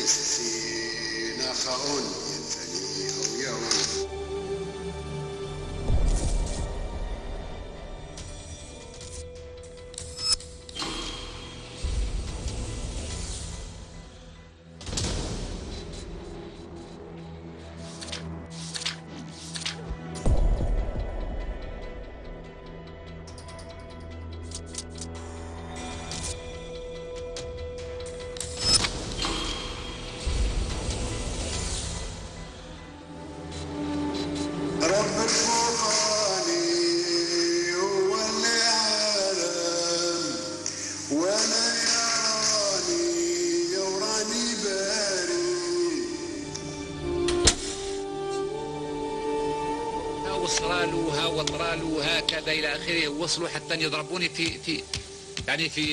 نخاء ينثني أو يعود. رب الفوقاني هو اللي عالم وانا يوراني باري. ها وصرالو ها وطرالو هكذا الى اخره، وصلوا حتى يضربوني في يعني في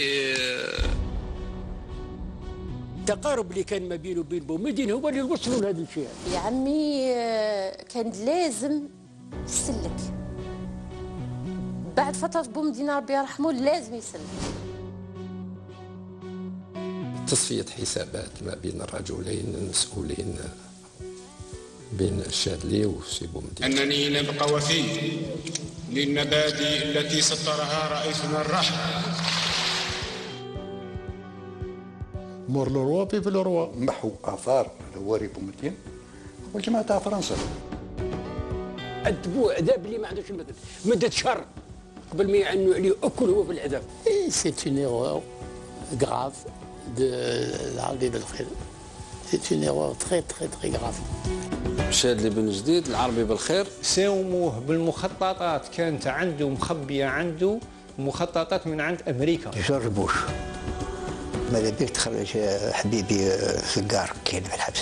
التقارب اللي كان ما بينه وبين بومدين هو اللي وصلوا لهذا الشيء. يا عمي كان لازم يسلك بعد فترة بومدينة ربي يرحمه، لازم يسلك. تصفية حسابات ما بين الرجلين المسؤولين بين الشاذلي وسي بومدين. أنني نبقى وفي للمبادئ التي سطرها رئيسنا الراحل. مور لو روا بيف لو روا. محو آثار الواري بومدين والجماعة تاع فرنسا. عذبوه عذاب اللي ما عندوش المدد، مدد شر قبل ما يعنوا عليه أكل هو في العذاب. C'est une erreur grave de العربي بالخير. C'est une erreur très très très grave. الشاذلي بن جديد العربي بالخير. ساوموه بالمخططات، كانت عنده مخبية عنده مخططات من عند أمريكا. جورج بوش ماذا بيك تخرج حبيبي سجار كاين في الحبس.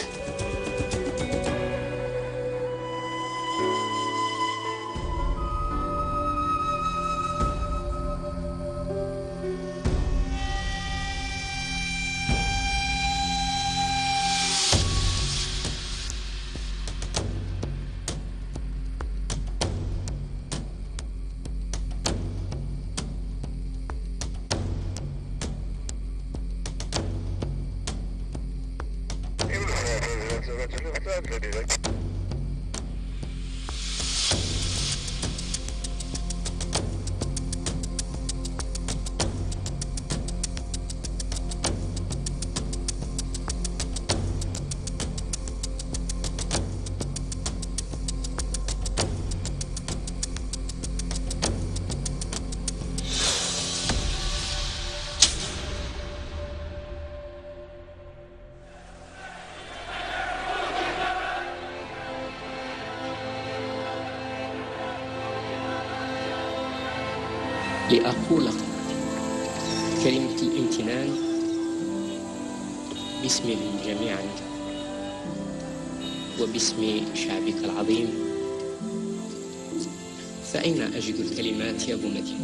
لأقول كلمة الامتنان باسمهم جميعا وباسم شعبك العظيم، فأين أجد الكلمات يا بومدين؟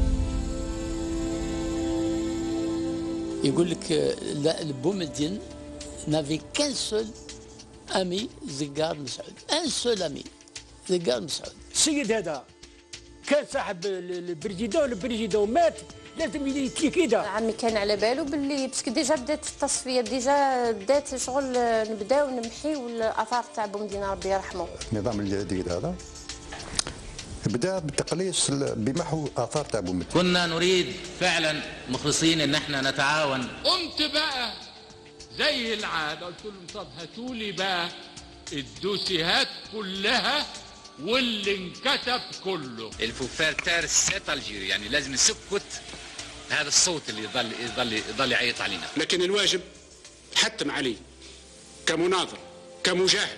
يقول لك لا بومدين n'avait qu'un seul ami زقار مسعود، un seul ami زقار مسعود. السيد هذا كان صاحب البريزيدون مات، لازم يتلكيدا. عمي كان على باله باللي باسكو ديجا بدات التصفيه، ديجا بدات شغل نبداو نمحيو الاثار تاع بومدينة ربي يرحمه. النظام الجديد هذا بدا بالتقليص بمحو اثار تاع بومدين. كنا نريد فعلا مخلصين ان احنا نتعاون. قمت بقى زي العاده قلت لهم طب هاتوا لي بقى الدوسيهات كلها واللي انكتب كله. الفوفار تار السات الجيري، يعني لازم نسكت هذا الصوت اللي يضل يعيط علينا. لكن الواجب حتم علي كمناظر كمجاهد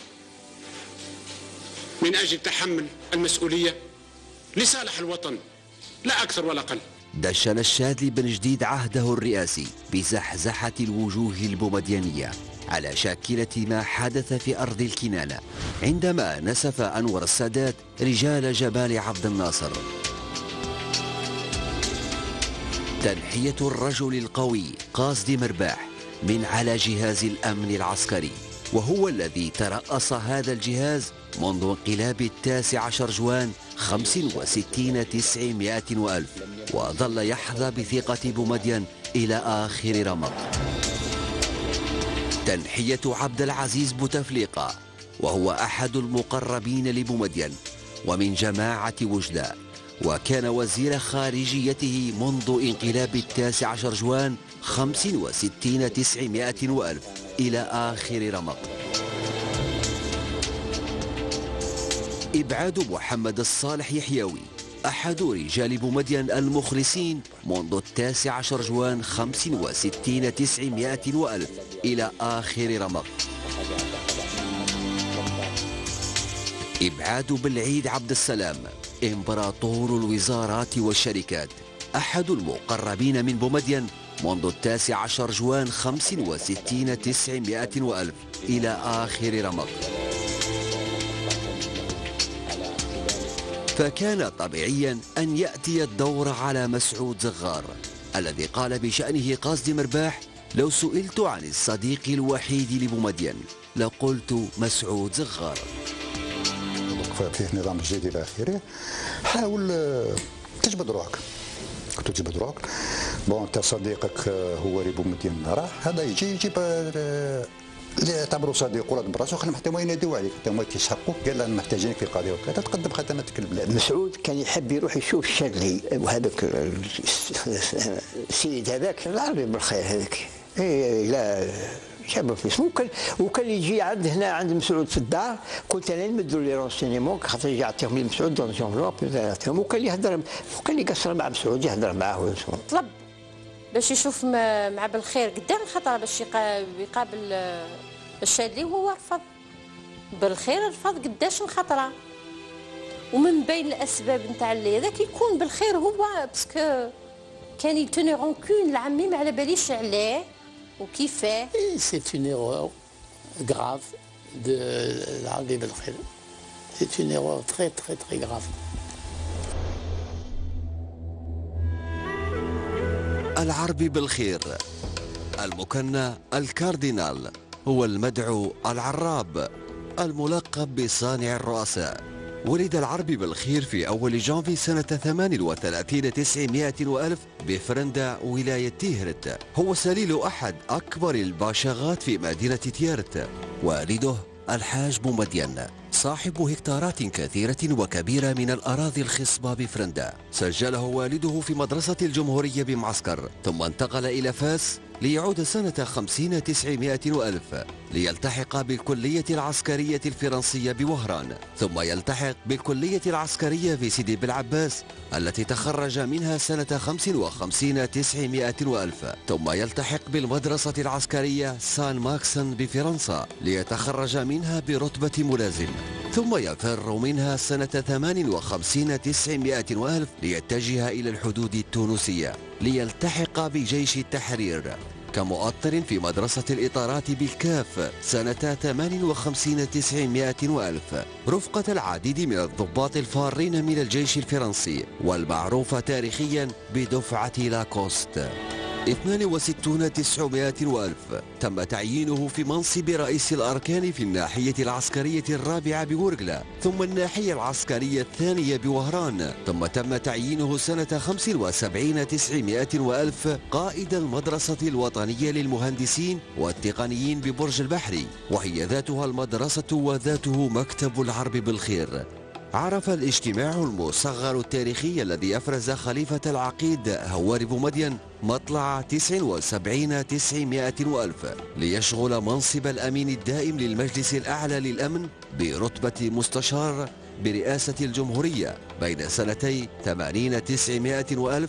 من أجل تحمل المسؤولية لصالح الوطن لا أكثر ولا أقل. دشن الشاذلي بن جديد عهده الرئاسي بزحزحة الوجوه البومديانية على شاكلة ما حدث في أرض الكنانة عندما نسف أنور السادات رجال جبال عبد الناصر. تنحية الرجل القوي قاصد مرباح من على جهاز الأمن العسكري، وهو الذي ترأس هذا الجهاز منذ انقلاب 19 جوان 65 900 وألف، وظل يحظى بثقة بومدين إلى آخر رمق. تنحية عبد العزيز بوتفليقة، وهو أحد المقربين لبومدين ومن جماعة وجدة، وكان وزير خارجيته منذ انقلاب 19 جوان 65 900 وألف إلى آخر رمق. إبعاد محمد الصالح يحيوي أحد رجال بومدين المخلصين منذ 19 جوان 65 900 وألف إلى آخر رمق. إبعاد بالعيد عبد السلام إمبراطور الوزارات والشركات أحد المقربين من بومدين منذ 19 جوان 65 900 وألف إلى آخر رمق. فكان طبيعيا أن يأتي الدور على مسعود زغار الذي قال بشأنه قاصد مرباح: لو سئلت عن الصديق الوحيد لبومدين لقلت مسعود زغار. فيه نظام جديد إلى آخره. حاول تجبد روحك، تجبد روحك. بون انت صديقك هو اللي بومدين راح، هذا يجيب اللي يعتبروا صديق ولاد براسو، خليهم حتى هما يناديو عليك، حتى هما كيسحقوك، قال لهم محتاجينك في القضيه وكذا، تقدم خدماتك للبلاد. مسعود كان يحب يروح يشوف الشاذلي، وهذاك السيد هذاك العربي بالخير هذاك، لا شاب في وكان يجي عند هنا عند مسعود في الدار، كنت انا نمدوا لي رونسينيمون خاطر يجي يعطيهم لمسعود دون جونفلوب يعطيهم، وكان يهضر، وكان يقصر مع مسعود يهضر معاه. طلب باش يشوف مع بالخير قدام الخطره باش يقابل الشاذلي، وهو رفض بالخير، رفض قداش الخطره. ومن بين الاسباب نتاع اللي هذاك يكون بالخير هو باسكو كان يتوني رونكون العمي ما على باليش عليه وكيفاه. سي اون ايرور غراف دو العربي بالخير، سي اون ايرور تري تري تري غراف. العربي بالخير المكنى الكاردينال هو المدعو العراب الملقب بصانع الرؤساء. ولد العربي بالخير في أول جانفي سنة 38 900 وألف بفرندا ولاية تيهرت. هو سليل أحد أكبر الباشغات في مدينة تيهرت. والده الحاج بومدين صاحب هكتارات كثيرة وكبيرة من الأراضي الخصبة بفرندا. سجله والده في مدرسة الجمهورية بمعسكر، ثم انتقل إلى فاس ليعود سنة 50 900 وألف ليلتحق بالكلية العسكرية الفرنسية بوهران، ثم يلتحق بالكلية العسكرية في سيدي بالعباس التي تخرج منها سنة 55 900 وألف، ثم يلتحق بالمدرسة العسكرية سان ماكسن بفرنسا ليتخرج منها برتبة ملازم، ثم يفر منها سنة 58 900 وألف ليتجه إلى الحدود التونسية ليلتحق بجيش التحرير كمؤطر في مدرسة الإطارات بالكاف سنة 58 900 وألف رفقة العديد من الضباط الفارين من الجيش الفرنسي والمعروفة تاريخيا بدفعة لاكوست. 62 900 وألف تم تعيينه في منصب رئيس الأركان في الناحية العسكرية الرابعة بورغلا، ثم الناحية العسكرية الثانية بوهران، ثم تم تعيينه سنة 75 900 وألف قائد المدرسة الوطنية للمهندسين والتقنيين ببرج البحري، وهي ذاتها المدرسة وذاته مكتب العرب بالخير. عرف الاجتماع المصغر التاريخي الذي أفرز خليفة العقيد هواري بومدين مطلع 79 900 وألف ليشغل منصب الأمين الدائم للمجلس الأعلى للأمن برتبة مستشار برئاسة الجمهورية بين سنتي 80 900 وألف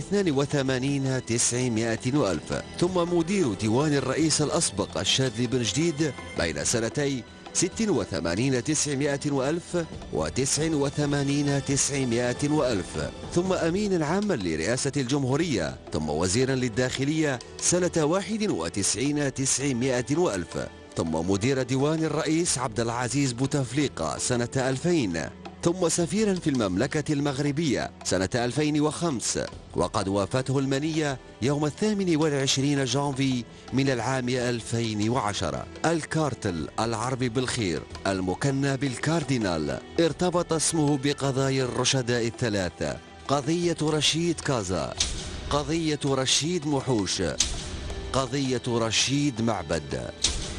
و82 900 وألف، ثم مدير ديوان الرئيس الأسبق الشاذلي بن جديد بين سنتي 86 900 وألف و89 900 وألف، ثم أمينا عاما لرئاسة الجمهورية، ثم وزيرا للداخلية سنة 91 900 وألف، ثم مدير ديوان الرئيس عبد العزيز بوتفليقة سنة 2000، ثم سفيرا في المملكة المغربية سنة 2005، وقد وافته المنية يوم 28 جانفي من العام 2010. الكارتل العربي بالخير المكنى بالكاردينال ارتبط اسمه بقضايا الرشداء الثلاثة: قضية رشيد كازا، قضية رشيد محوش، قضية رشيد معبد.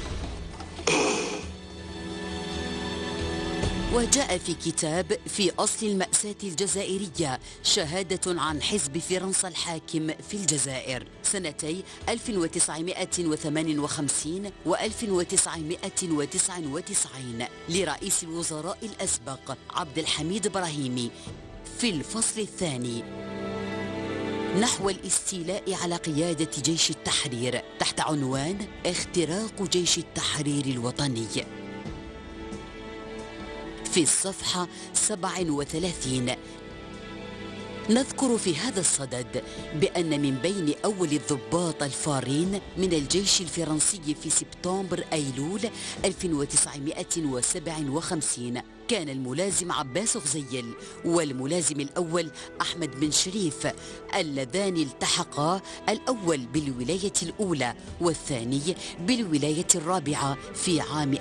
وجاء في كتاب في أصل المأساة الجزائرية شهادة عن حزب فرنسا الحاكم في الجزائر سنتي 1958 و 1999 لرئيس الوزراء الأسبق عبد الحميد إبراهيمي في الفصل الثاني نحو الاستيلاء على قيادة جيش التحرير تحت عنوان اختراق جيش التحرير الوطني. في الصفحة 37 نذكر في هذا الصدد بأن من بين أول الضباط الفارين من الجيش الفرنسي في سبتمبر أيلول 1957 كان الملازم عباس غزيل والملازم الأول أحمد بن شريف اللذان التحقا الأول بالولاية الأولى والثاني بالولاية الرابعة في عام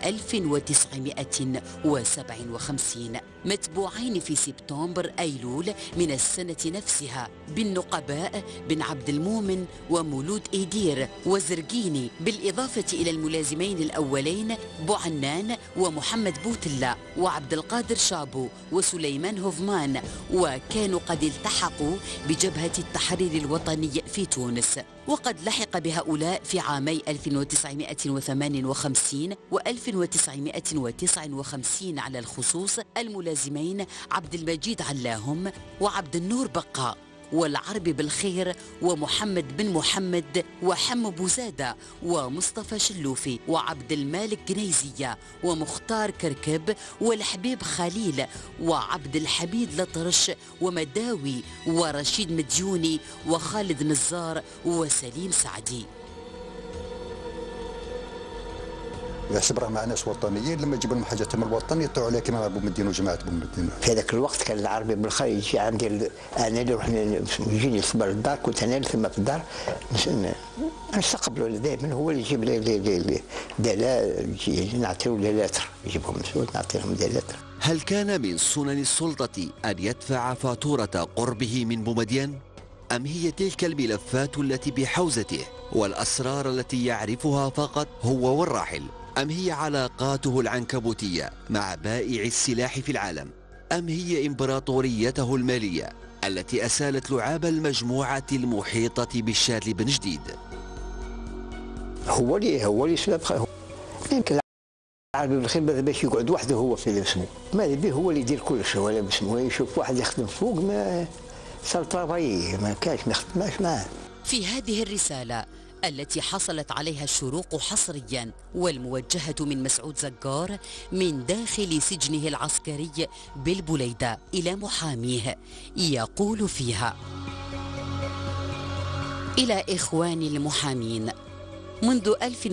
1957 متبوعين في سبتمبر أيلول من السنة نفسها بالنقباء بن عبد المؤمن ومولود إيدير وزرقيني بالإضافة إلى الملازمين الأولين بوعنان ومحمد بوتلا وعبد القادر شابو وسليمان هوفمان وكانوا قد التحقوا بجبهة التحرير الوطني في تونس وقد لحق بهؤلاء في عامي 1958 و 1959 على الخصوص الملازمين عبد المجيد علاهم وعبد النور بقاء والعربي بالخير ومحمد بن محمد وحم بوزادة ومصطفى شلوفي وعبد المالك جنيزية ومختار كركب والحبيب خليل وعبد الحميد لطرش ومداوي ورشيد مديوني وخالد نزار وسليم سعدي. يحسب راه مع ناس وطنيين لما يجيبوا لهم حاجات من الوطن يطلعوا عليها كما ابو مدين وجماعه ابو مدين. في هذاك الوقت كان العربي بالخير يجي عندي انا اللي رحنا يجيني الصبر الدار كنت انا ثم في الدار نستقبلوا دائما هو اللي يجيب لي دلال نعطيو لاتر يجيبهم مسؤول نعطيهم دلاتر. هل كان من سنن السلطة أن يدفع فاتورة قربه من بومدين؟ أم هي تلك الملفات التي بحوزته والأسرار التي يعرفها فقط هو والراحل؟ أم هي علاقاته العنكبوتية مع بائع السلاح في العالم؟ أم هي إمبراطوريته المالية التي أسالت لعاب المجموعة المحيطة بالشاذلي بن جديد؟ هو اللي سبب يمكن العربي بالخير ماذا باش يقعد وحده هو في اسمه ماذا به هو اللي يدير كل شيء ولا باسمه يشوف واحد يخدم فوق ما صار طرابي ما كاش ما يخدماش معاه. في هذه الرسالة التي حصلت عليها الشروق حصريا والموجهة من مسعود زقار من داخل سجنه العسكري بالبليدة إلى محاميه يقول فيها: إلى إخواني المحامين، منذ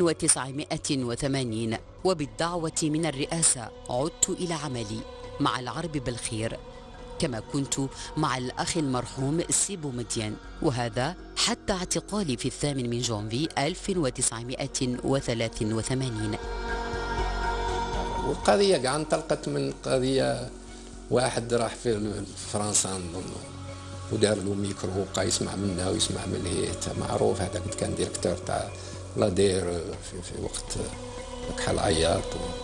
1980 وبالدعوة من الرئاسة عدت إلى عملي مع العرب بالخير كما كنت مع الأخ المرحوم سي بومدين، وهذا حتى اعتقالي في 8 جانفي 1983. والقضية كاع انطلقت من قضية واحد راح في فرنسا نظن ودار له ميكرو وبقى يسمع منا ويسمع من الهيت معروف هذاك كان ديريكتور تاع لادير في وقت كحل عياط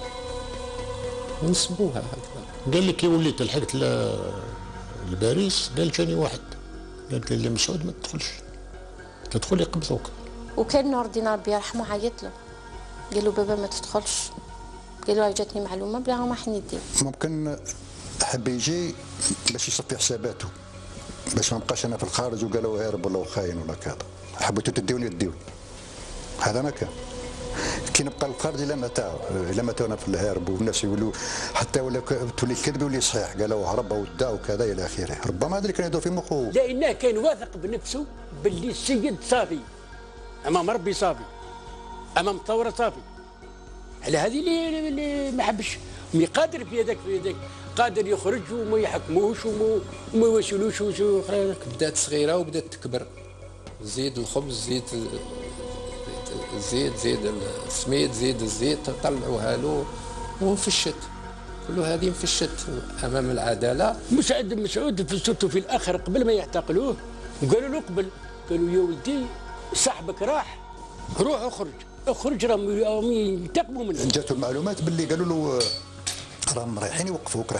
ونسبوها هكذا. قال لي كي وليت لحقت لباريس قال جاني واحد قال لي مسعود ما تدخلش تدخل يقبضوك. وكان نور الدين ربي يرحمه عيط له قال له بابا ما تدخلش، قال له جاتني معلومه بلا ما حندي. ممكن حب يجي باش يصفي حساباته باش ما نبقاش انا في الخارج وقالوا هارب ولا خاين ولا كذا، حبيتوا تديوني تديوني هذا ما كان. كي نبقى الخارج الى متى انا في الهارب والناس يقولوا حتى ولا تولي الكذب يولي صحيح قالوا هرب ودا وكذا الى اخره، ربما هذا اللي كان يدور في مخه لانه كان واثق بنفسه باللي السيد صافي امام ربي صافي امام الثوره صافي. على هذه اللي ما حبش قادر في هذاك قادر يخرج وما يحكموش وما يوصلوش وشو اخرى. بدات صغيره وبدات تكبر، زيد الخبز زيد الزيت زيد السميد زيد الزيت طلعوها له وانفشت كل هذه انفشت امام العداله. مسعود فلسفته في الاخر قبل ما يعتقلوه وقالوا له قبل قالوا يا ولدي صاحبك راح روح اخرج راهم ينتقموا منك. جاتو المعلومات باللي قالوا له راهم رايحين يوقفوك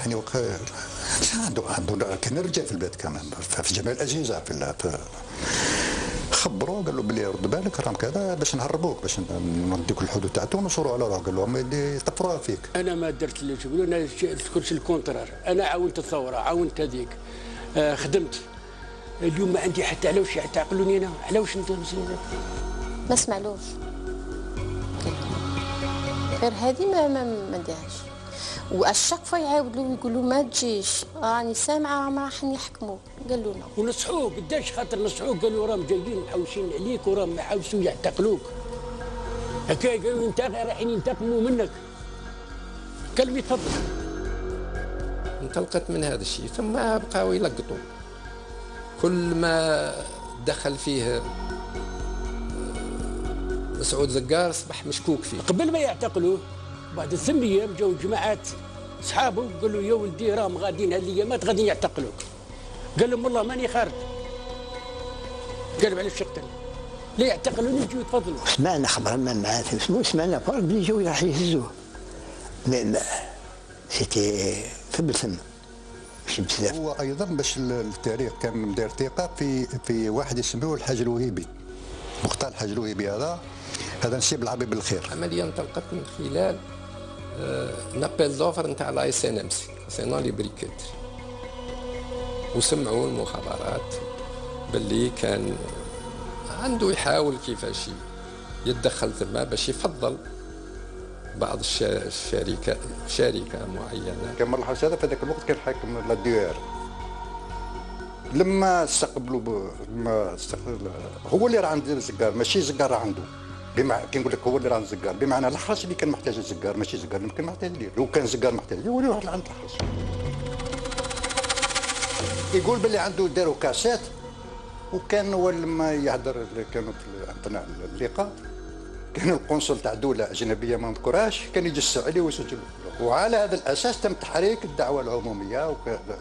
عنده كان رجال في البلاد كمان في جميع الاجهزه في خبروه قال له بلي رد بالك راهم كذا باش نهربوك باش نديك الحدود تاعتهم ونشوروا على روح. قال لهم اللي يطفروها فيك. انا ما درت اللي يقولوا انا كلشي الكونترار. انا عاونت الثوره عاونت هذيك خدمت. اليوم ما عندي حتى على واش يعتقلوني انا على واش ما سمعلوش غير هذه ما نديرهاش. والشك فوا يعاودوا يقولوا ما تجيش راني سامعه راهم رايحين يحكموا. قالوا لنا ونصحوه قداش خاطر نصحوه قالوا راهم جايين محوشين عليك وراهم يحاولوا يعتقلوك هكا قالوا انت رايحين ينتقموا منك. قال لي تفضل. انطلقت من هذا الشيء ثم بقاو يلقطوا كل ما دخل فيه مسعود زقار اصبح مشكوك فيه. قبل ما يعتقلوه بعد 8 ايام جاوا جماعات اصحابه قالوا يا ولدي راهم غاديين هذه الايامات غاديين يعتقلوك. قال لهم والله ماني خارج. قالوا علاش شقتني؟ لا يعتقلوني يجوا يتفضلوا. سمعنا خبر ما معاه سمعنا فرق بلي جاوا راح يهزوه. سيتي في بثم ماشي بزاف. هو ايضا باش التاريخ كان مدير ثقه في واحد يسموه الحاج الوهيبي. مختار الحاج الوهيبي هذا نسيب العربي بالخير. العمليه انطلقت من خلال نابيل دوفر نتاع لا اس ان ام سي سينون لي بريكات. وسمعوا المخابرات باللي كان عنده يحاول كيفاش يتدخل ثم باش يفضل بعض الشركات شركه معينه. كان مرحبا هذا في ذاك الوقت كان حاكم لا دي ار. لما استقبلوا هو اللي راه عند الزقار ماشي زقار عنده. كي نقول لك هو اللي راه عند الزقار بمعنى الحرس اللي كان محتاج الزقار ماشي زقار اللي كان محتاج ليه. لو كان زقار محتاج ليه هو اللي يروح لعند الحرس. يقول باللي عنده داروا كاسات وكان هو لما يهدر كانوا عندنا اللقاء كان القنصل تاع دوله اجنبيه ما نذكرهاش كان يجسس عليه ويسجل. وعلى هذا الاساس تم تحريك الدعوه العموميه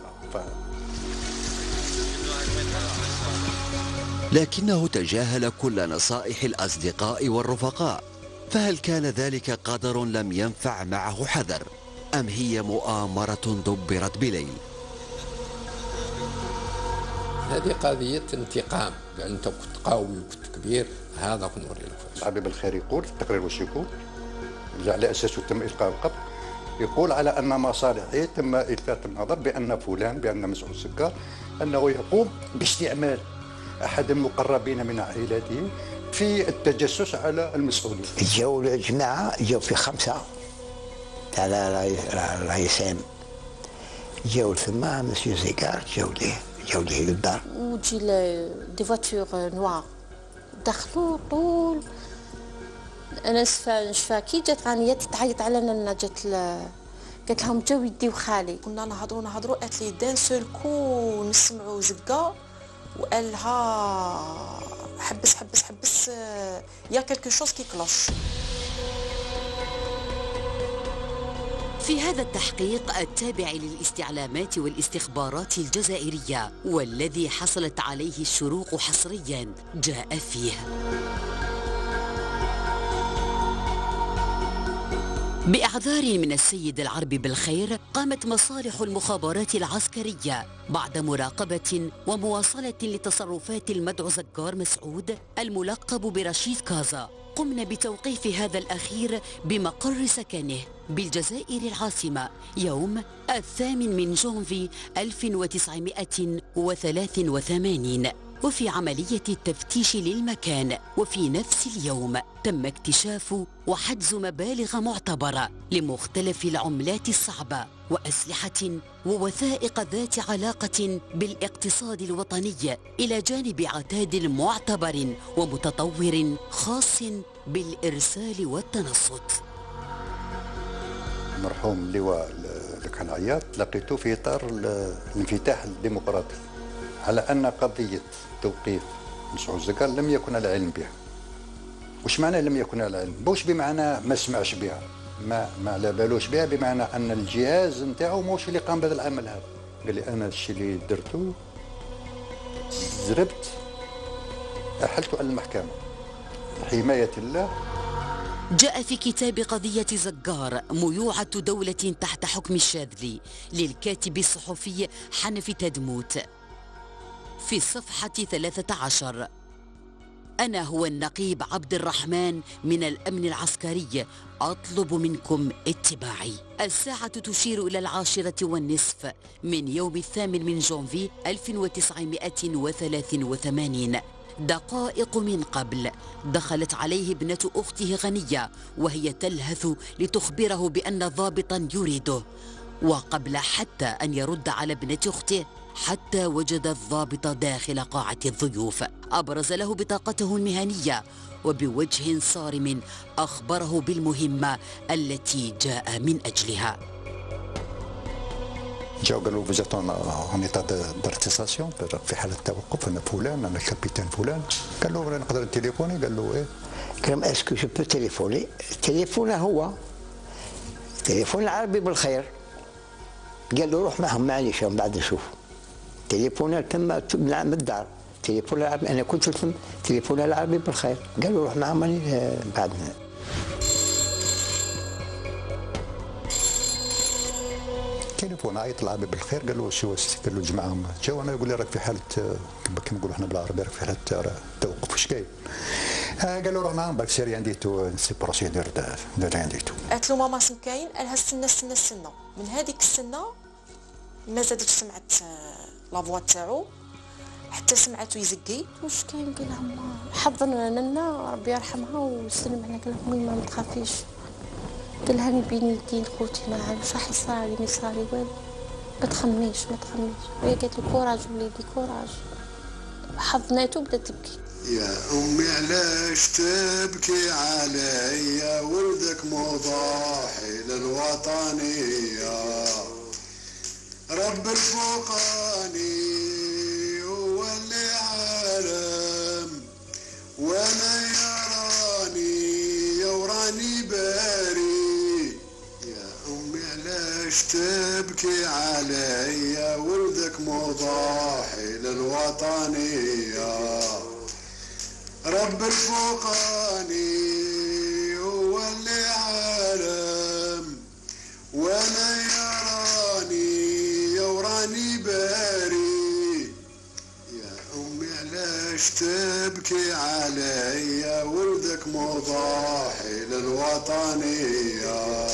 لكنه تجاهل كل نصائح الأصدقاء والرفقاء. فهل كان ذلك قدر لم ينفع معه حذر أم هي مؤامرة دبرت بليل؟ هذه قضية انتقام لأن أنت كنت قوي وكنت كبير. هذا كنت نوري لك. العبيب الخير يقول في التقرير واش يقول اللي على أساسه تم إلقاء القبض. يقول على أن مصالحه تم إلفات النظر بأن فلان بأن مسعود زقار أنه يقوم باستعمال أحد المقربين من عائلته في التجسس على المسؤولين. جاوا الجماعة جاوا في 5 تاع الرئيسين جاوا ثم مسيو زيكار جاوا ليه للدار. وتجي دي فواتور نوار دخلوا طول. انا نشفى كي جات رانيا تعيط علينا قالت لهم جاو يديو خالي. كنا نهضروا قالت لي دان سول كو نسمعوا زقا وقال لها حبس يا كلكو شوز كي كلوش. في هذا التحقيق التابع للاستعلامات والاستخبارات الجزائرية والذي حصلت عليه الشروق حصريا جاء فيه بإعذار من السيد العربي بالخير قامت مصالح المخابرات العسكرية بعد مراقبة ومواصلة لتصرفات المدعو زقار مسعود الملقب برشيد كازا. قمنا بتوقيف هذا الأخير بمقر سكنه بالجزائر العاصمة يوم 8 جونفي 1983. وفي عملية التفتيش للمكان وفي نفس اليوم تم اكتشاف وحجز مبالغ معتبرة لمختلف العملات الصعبة وأسلحة ووثائق ذات علاقة بالاقتصاد الوطني إلى جانب عتاد معتبر ومتطور خاص بالإرسال والتنصت. المرحوم اللواء كان عياط لقيته في إطار الانفتاح الديمقراطي على أن قضية توقيف مسعود زقار لم يكن على علم بها. وش معنى لم يكن على علم؟ مش بمعنى ما سمعش بها ما على بالوش بها، بمعنى أن الجهاز نتاعو موش اللي قام بهذا العمل هذا. قال لي أنا الشيء اللي درته زربت أحلته على المحكمة حماية الله. جاء في كتاب قضية زجار ميوعة دولة تحت حكم الشاذلي للكاتب الصحفي حنفي تدموت في الصفحة 13: أنا هو النقيب عبد الرحمن من الأمن العسكري، أطلب منكم اتباعي. الساعة تشير إلى 10:30 من يوم 8 من جانفي 1983. دقائق من قبل دخلت عليه ابنة أخته غنية وهي تلهث لتخبره بأن ضابطا يريده، وقبل حتى أن يرد على ابنة أخته حتى وجد الضابط داخل قاعة الضيوف. أبرز له بطاقته المهنية وبوجه صارم أخبره بالمهمة التي جاء من أجلها. جاو قالوا vous êtes en état d'arrestation في حالة توقف، أنا فلان، أنا الكابيتان فلان. قال له نقدر نتليفوني؟ قال له إيه؟ قال له اسكو جو بو تليفوني؟ التليفون هو التليفون العربي بالخير. قال له روح معهم معليش من بعد نشوف. تليفون تم من الدار، تليفون العربي أنا كنت في تليفون العربي بالخير. قال له روح معهم بعد. تليفون عيط العربي بالخير. قال له شو؟ قال له جماعهم جاو، انا يقول لي راك في حاله كما نقولوا احنا بالعربي راك في حاله توقف. واش كاين؟ قال له روح معاهم باك سيري عندي تو سي بروسيدور دو عندي تو. قالت له ماما شنو كاين؟ قالها استنى استنى استنى. من هذيك السنه ما زادتش سمعت لافوا تاعو حتى سمعته يزكي. واش كاين؟ قال لها ما حضن ننا ربي يرحمها ويسلم عليها. قال لها ما تخافيش. قال لها انا بيني يدين خوتي ما عارفش راح يصرالي ما يصرالي والو، ما تخميش ما تخميش. وهي قالت له كوراج وليدي كوراج. حضناته وبدات تبكي. يا امي علاش تبكي عليا ولدك مضاحي للوطنيه، رب الفوقاني هو اللي عالم وانا يراني وراني باري. علاش تبكي عليا ولدك مضاحي للوطنية، رب الفوقاني هو اللي عالم وانا يراني وراني باري. يا امي علاش تبكي عليا ولدك مضاحي للوطنية.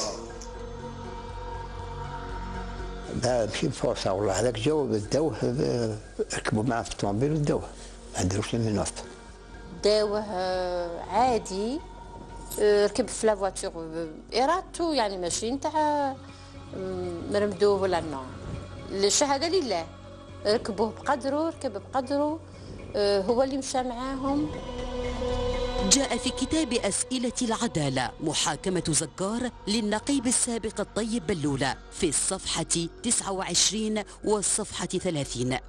ماشي بفرصة والله. هذاك جاو داوه ركبوا معاه في الطوموبيل وداوه، ما داروش له منوط. داوه عادي، ركب في لافواتور إرادته يعني ماشي نتاع مرمدوه ولا نو. الشهادة لله، ركبوه بقدره، ركب بقدره، هو اللي مشى معاهم. جاء في كتاب أسئلة العدالة محاكمة زجار للنقيب السابق الطيب بلولة في الصفحة 29 والصفحة 30.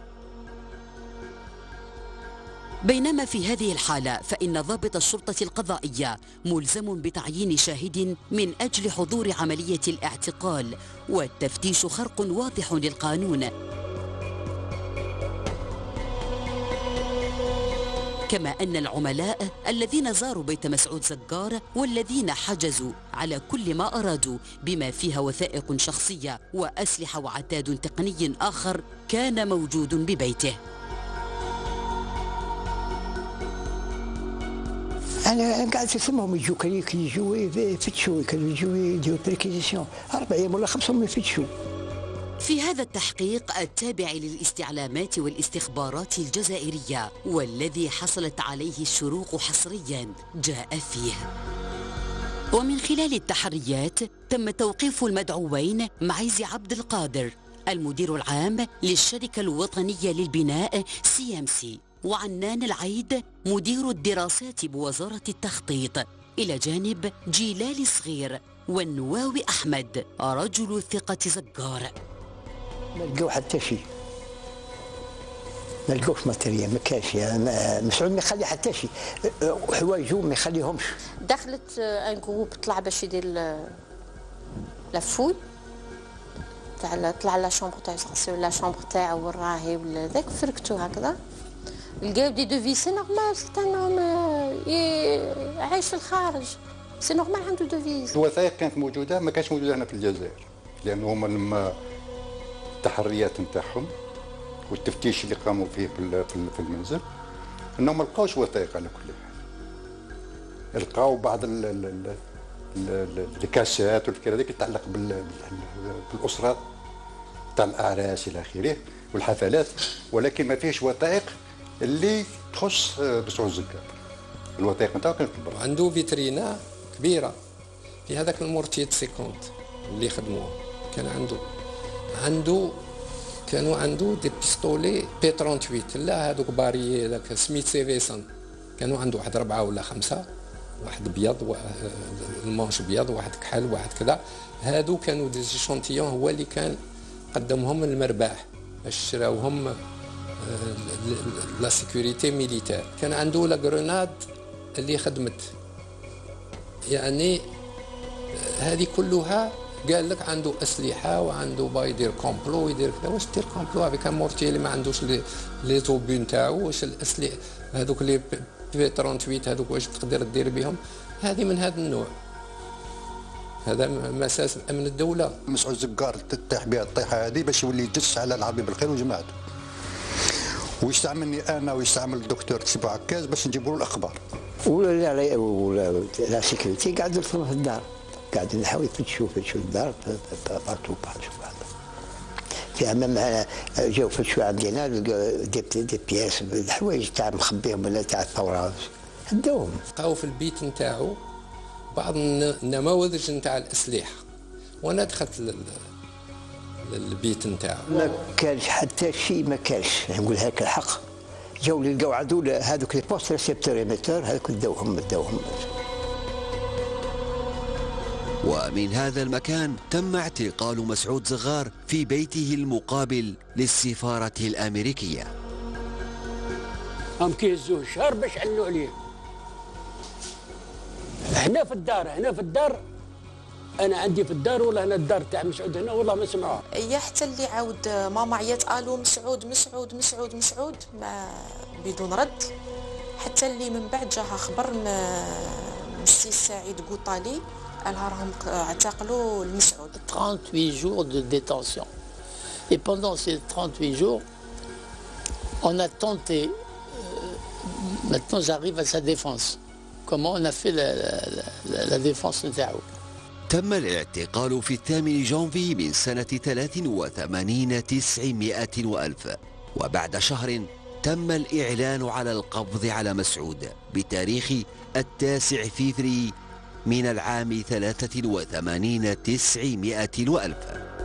بينما في هذه الحالة فإن ضابط الشرطة القضائية ملزم بتعيين شاهد من أجل حضور عملية الاعتقال، والتفتيش خرق واضح للقانون. كما أن العملاء الذين زاروا بيت مسعود زجار والذين حجزوا على كل ما أرادوا بما فيها وثائق شخصية وأسلحة وعتاد تقني آخر كان موجود ببيته. أنا قاعد اسمهم يجوا يجوا يفتشوا، كانوا يجوا يديروا بريكيزيسيون 4 أيام ولا 5 يوم يفتشوا. في هذا التحقيق التابع للاستعلامات والاستخبارات الجزائرية والذي حصلت عليه الشروق حصريا جاء فيه. ومن خلال التحريات تم توقيف المدعوين معيز عبد القادر المدير العام للشركة الوطنية للبناء CMC، وعنان العيد مدير الدراسات بوزارة التخطيط، إلى جانب جيلال صغير والنواوي أحمد رجل ثقة زجار. ما لقوا حتى شيء، ما لقوش ماتريال، ما كانش مسعود ما يخلي حتى شيء، حوايجو ما يخليهمش. دخلت ان جروب طلع باش يدير لافوي تاع طلع لا شامبر تاع لا شامبر تاعو والراهي ولا ذاك، فركتو هكذا لقاو دي دوفيسي نورمال، سيت ان عايش في الخارج، سي نورمال عنده دوفيز. الوثائق كانت موجوده، ما كانتش موجوده هنا في الجزائر، لانه هما لما التحريات نتاعهم والتفتيش اللي قاموا فيه في المنزل انهم ما لقاوش وثائق على كل حال. لقاو بعض الكاسات والفكره هذيك تتعلق بالاسره تاع الاعراس الى اخره والحفلات، ولكن ما فيش وثائق اللي تخص مسعود زقار. الوثائق نتاعو كانت برا. عنده فيترينا كبيره في هذاك المورتيت 50 اللي خدموه، كان كانوا عنده دي بيستولي بي 38 لا هذوك باري هذاك سميت سيفيسون، كانوا عنده واحد 4 ولا 5، واحد ابيض المانش ابيض، واحد كحل، واحد كذا. هادو كانوا دي شونتيون، هو اللي كان قدمهم للمرباح باش شراوهم لا سيكوريتي ميليتير. كان عنده لا غروناد اللي خدمت، يعني هذه كلها قال لك عنده اسلحه وعنده باي يدير كومبلو يدير كذا. واش دير كومبلو هذا كان مورتي اللي ما عندوش لي زوبي نتاعو؟ واش الاسلحه هذوك اللي بي 38 هذوك واش تقدر دير بهم؟ هذه من هذا النوع، هذا مساس امن الدوله. مسعود زقار تطيح بها الطيحه هذه باش يولي يدس على العربي بالخير وجماعته، ويستعملني انا ويستعمل الدكتور تشبع عكاز باش نجيبوا له الاخبار. ولا لا سيكوريتي قاعد في الدار، قاعد نحاول يفتشوا الدار بارتو في معنا جاو فتشوا عندنا دي بياس الحوايج تاع مخبيهم ولا تاع الثوره هداوهم. لقاو في البيت نتاعو بعض النماذج نتاع الاسلحه، وانا دخلت للبيت نتاعو ما كانش حتى شيء، ما كانش نقول هاك الحق. جاو لقاو عدو هذوك لي بوست ريسبتور ايميتور هذوك داوهم. ومن هذا المكان تم اعتقال مسعود زغار في بيته المقابل للسفارة الأمريكية. هم كيهزوه شهر باش علوا عليه. هنا في الدار انا عندي في الدار، والله انا الدار تاع مسعود هنا والله ما سمعوها. هي حتى اللي عاود ماما عيط الو مسعود ما بدون رد، حتى اللي من بعد جاها خبر من السي سعيد قوطالي قالها راهم اعتقلوا المسعود. 38 jours de détention. Et pendant ces 38 jours, on a tenté. Maintenant, j'arrive à sa défense. Comment on a fait la défense نتاعو. تم الاعتقال في 8 جانفي من سنة 83 900 وألف، وبعد شهر تم الإعلان على القبض على مسعود بتاريخ 9 فبراير من العام 83 900 وألف.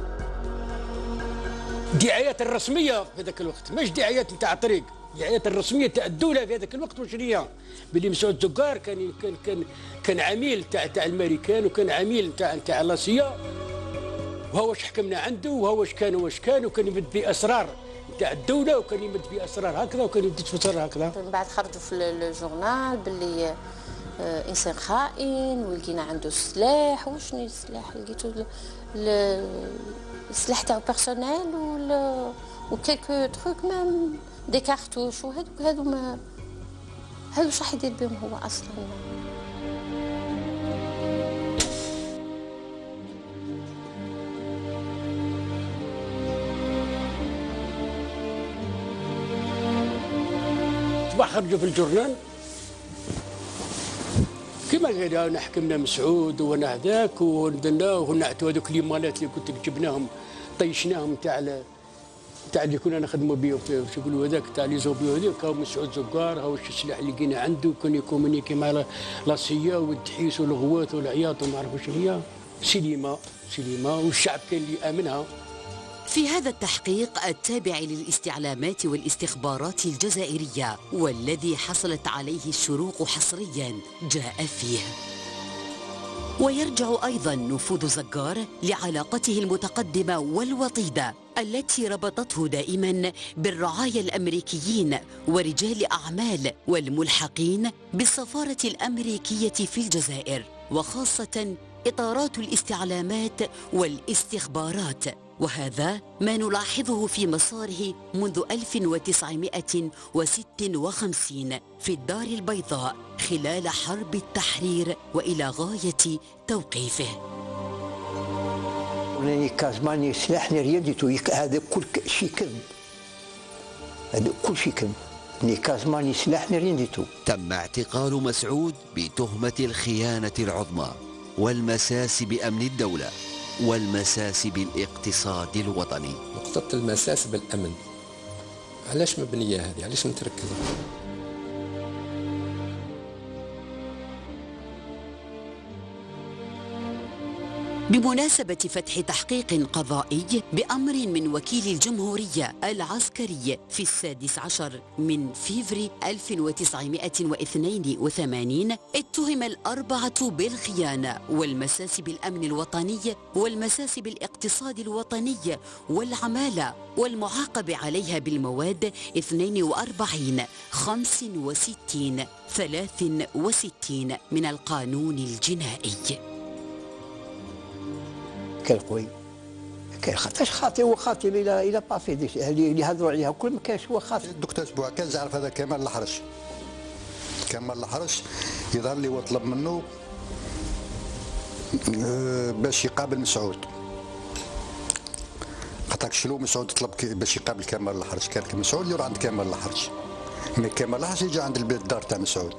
دعايات الرسمية في ذاك الوقت، مش دعايات نتاع طريق، دعايات الرسمية تاع الدولة في هذاك الوقت. واش هي؟ بلي مسعود زقار كان عميل تاع الامريكان، وكان عميل تاع لاسيا، وهو واش حكمنا عنده، وهو واش كان وكان يمد باسرار تاع الدولة، وكان يمد باسرار هكذا، وكان يمد في اسرار هكذا. من بعد خرجوا في الجورنال باللي انسان خائن، ولقينا عنده سلاح. وشنو السلاح؟ لقيتو السلاح تاعو بيرسونيل وكيكو تروك مام دي كارتوش، وهذو ما هذوش راح يدير بهم هو اصلا. صباح خرجوا في الجورنال كما قال حكمنا مسعود وانا هذاك ودنا ونعتوا هذوك ليمالات اللي كنت جبناهم طيشناهم تاع اللي كنا نخدموا بهم واش يقولوا هذاك تاع لي زوبيو هذاك. هاو مسعود زقار، هاو السلاح اللي لقينا عنده، كان يكومونيكي مع لاسيا والتحيس والغوات والعياط وما عرفوا شنو هي. سليمه والشعب كان اللي امنها. في هذا التحقيق التابع للاستعلامات والاستخبارات الجزائرية والذي حصلت عليه الشروق حصريا جاء فيه. ويرجع أيضا نفوذ زقار لعلاقته المتقدمة والوطيدة التي ربطته دائما بالرعايا الأمريكيين ورجال أعمال والملحقين بالسفارة الأمريكية في الجزائر، وخاصة إطارات الاستعلامات والاستخبارات وهذا ما نلاحظه في مساره منذ 1956 في الدار البيضاء خلال حرب التحرير وإلى غاية توقيفه. راني كازماني سلاحني ريادته هذا كل شيء كذب، هذا كل شيء كذب. راني كازماني سلاحني ريادته. تم اعتقال مسعود بتهمة الخيانة العظمى والمساس بأمن الدولة والمساس بالاقتصاد الوطني. نقطة المساس بالأمن علاش مبنية هذه؟ علاش نتركزوا؟ بمناسبة فتح تحقيق قضائي بأمر من وكيل الجمهورية العسكري في 16 من فيفري 1982 اتهم الأربعة بالخيانة والمساس بالأمن الوطني والمساس بالاقتصاد الوطني والعمالة والمعاقب عليها بالمواد 42 65 63 من القانون الجنائي. كالقوي كان خاطرش خاطئ وخاطئ الى بافي اللي يهضروا عليها كل ما كانش هو خاطئ. الدكتور بوعكاز عرف هذا كمال الحرش. كمال الحرش يظهر لي وطلب منه باش يقابل مسعود. خاطر شنو مسعود طلب باش يقابل كمال الحرش، كان مسعود يروح عند كمال الحرش. مي كمال الحرش يجي عند البيت الدار تاع مسعود.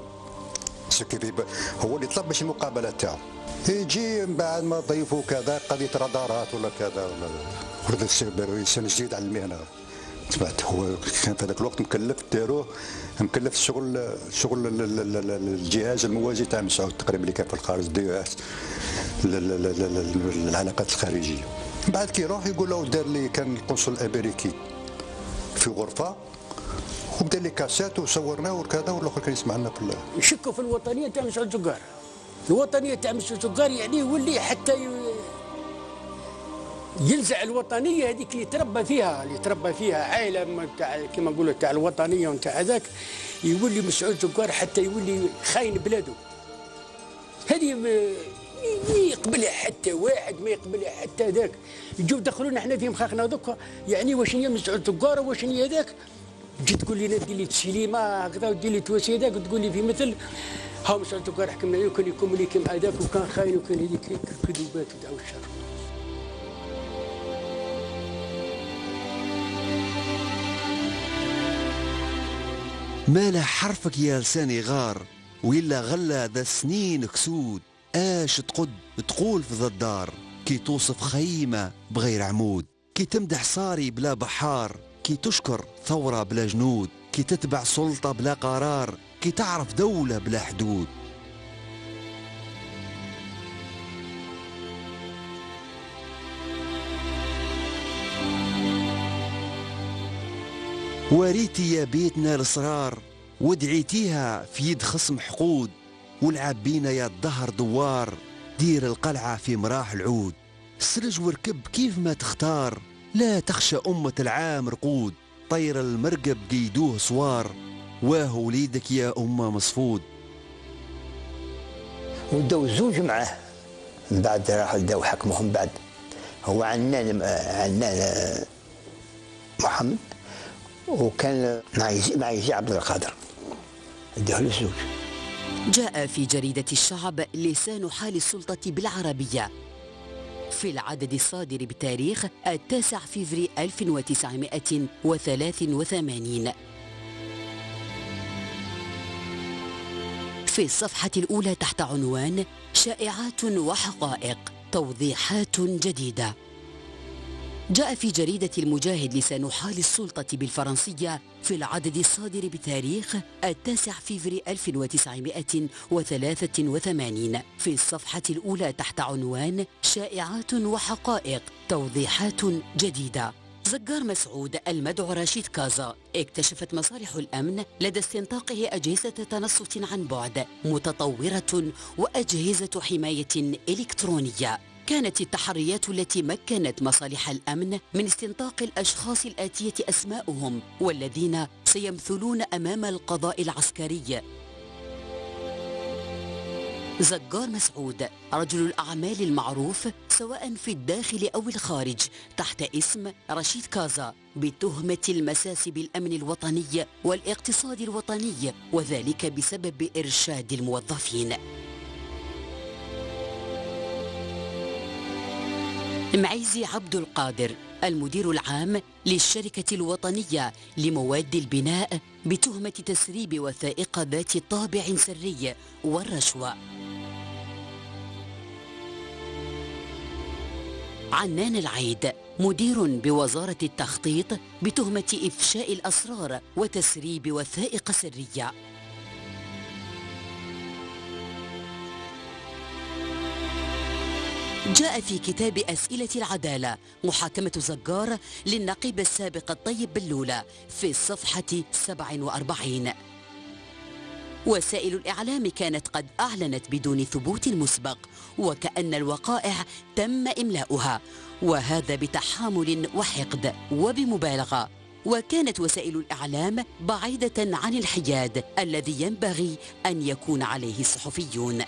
هو اللي طلب باش المقابله تاعو. يجي من بعد ما ضيفوا كذا قضيه رادارات ولا كذا ولا سنه جديد على المهنه. سمعت هو كان في هذاك الوقت مكلف داروه مكلف شغل الجهاز الموازي تاع مسعود تقريبا اللي كان في الخارج دياس العلاقات الخارجيه. بعد كي يروح يقول له دار لي كان القنصل الامريكي في غرفه وبدا لي كاسات وصورناه وكذا والاخر كان يسمعنا في يشكوا في الوطنيه تاع مسعود زقار. الوطنيه تاع مسعود زقار يعني يولي حتى ينزع الوطنيه هذيك اللي تربى فيها عائله تاع كما نقولوا تاع الوطنيه ونتاع هذاك، يولي مسعود زقار حتى يولي خاين بلاده. هذه ما يقبلها حتى واحد، ما يقبلها حتى ذاك. يجوا دخلونا احنا في مخاخنا دوكا يعني واش هي مسعود زقار واش هي ذاك. تجي تقول لي دير لي تسليمه هكذا ودير لي تواسي هذاك وتقول لي في مثل ها مسعود زقار حكمنا عليه وكان يكومونيكي مع ذاك وكان خاين وكان هذيك كذوبات ودعوا الشر. مالا حرفك يا لساني غار وإلا غلا ذا سنين كسود. اش تقد تقول في ذا الدار كي توصف خيمة بغير عمود، كي تمدح صاري بلا بحار، كي تشكر ثورة بلا جنود، كي تتبع سلطة بلا قرار، كي تعرف دولة بلا حدود. وريتي يا بيتنا الاسرار ودعيتيها في يد خصم حقود، ولعب بينا يا الدهر دوار، دير القلعة في مراح العود. سرج وركب كيف ما تختار، لا تخشى أمة العام رقود، طير المرقب قيدوه صوار، واه وليدك يا أمة مصفود. وداو الزوج معاه من بعد راحوا داو حكمهم بعد. هو عنان محمد وكان مع يزيد عبد القادر اداه للزوج. جاء في جريدة الشعب لسان حال السلطة بالعربية في العدد الصادر بتاريخ 9 فيفري 1983 في الصفحة الأولى تحت عنوان شائعات وحقائق توضيحات جديدة. جاء في جريدة المجاهد لسان حال السلطة بالفرنسية في العدد الصادر بتاريخ 9 فيفري 1983 في الصفحة الأولى تحت عنوان شائعات وحقائق توضيحات جديدة. زقار مسعود المدعو رشيد كازا اكتشفت مصالح الأمن لدى استنطاقه أجهزة تنصت عن بعد متطورة وأجهزة حماية إلكترونية. كانت التحريات التي مكنت مصالح الأمن من استنطاق الأشخاص الآتية أسماؤهم والذين سيمثلون أمام القضاء العسكري. زجار مسعود رجل الأعمال المعروف سواء في الداخل أو الخارج تحت اسم رشيد كازا بتهمة المساس بالأمن الوطني والاقتصاد الوطني، وذلك بسبب إرشاد الموظفين. معيزي عبد القادر المدير العام للشركة الوطنية لمواد البناء بتهمة تسريب وثائق ذات طابع سري والرشوة. عنان العيد مدير بوزارة التخطيط بتهمة إفشاء الأسرار وتسريب وثائق سرية. جاء في كتاب أسئلة العدالة محاكمة زجار للنقيب السابق الطيب بلولة في الصفحة 47. وسائل الإعلام كانت قد أعلنت بدون ثبوت مسبق وكأن الوقائع تم إملاؤها، وهذا بتحامل وحقد وبمبالغة. وكانت وسائل الإعلام بعيدة عن الحياد الذي ينبغي أن يكون عليه الصحفيون.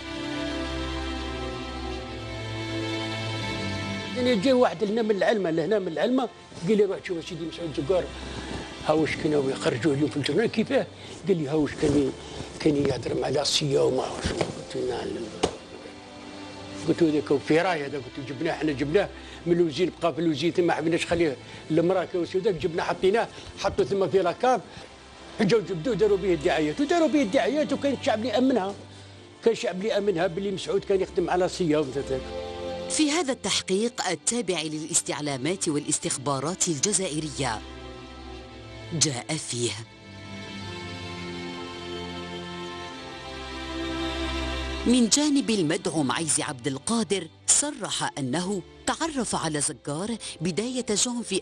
يعني جاي واحد لهنا من العلمة لهنا من العلمة قال لي روح شوف سيدي مسعود زجار هاوش كانوا يخرجوه اليوم في الجرنال كيفاه؟ قال لي هاوش كان يهضر مع لاسيا وما عرفش. قلت له ذاك في راي هذا، قلت له جبناه احنا جبناه من الوزين، بقى في الوزين ثم ما حبيناش خليه المراه كوسوداك، جبناه حطيناه حطوا ثم في لاكاب، جاو جبدوه داروا به الدعايات وكان الشعب اللي امنها، كان الشعب اللي امنها باللي مسعود كان يخدم على لاسيا. في هذا التحقيق التابع للاستعلامات والاستخبارات الجزائرية جاء فيه من جانب المدعو معيزي عبد القادر صرح أنه تعرف على زجار بداية جون في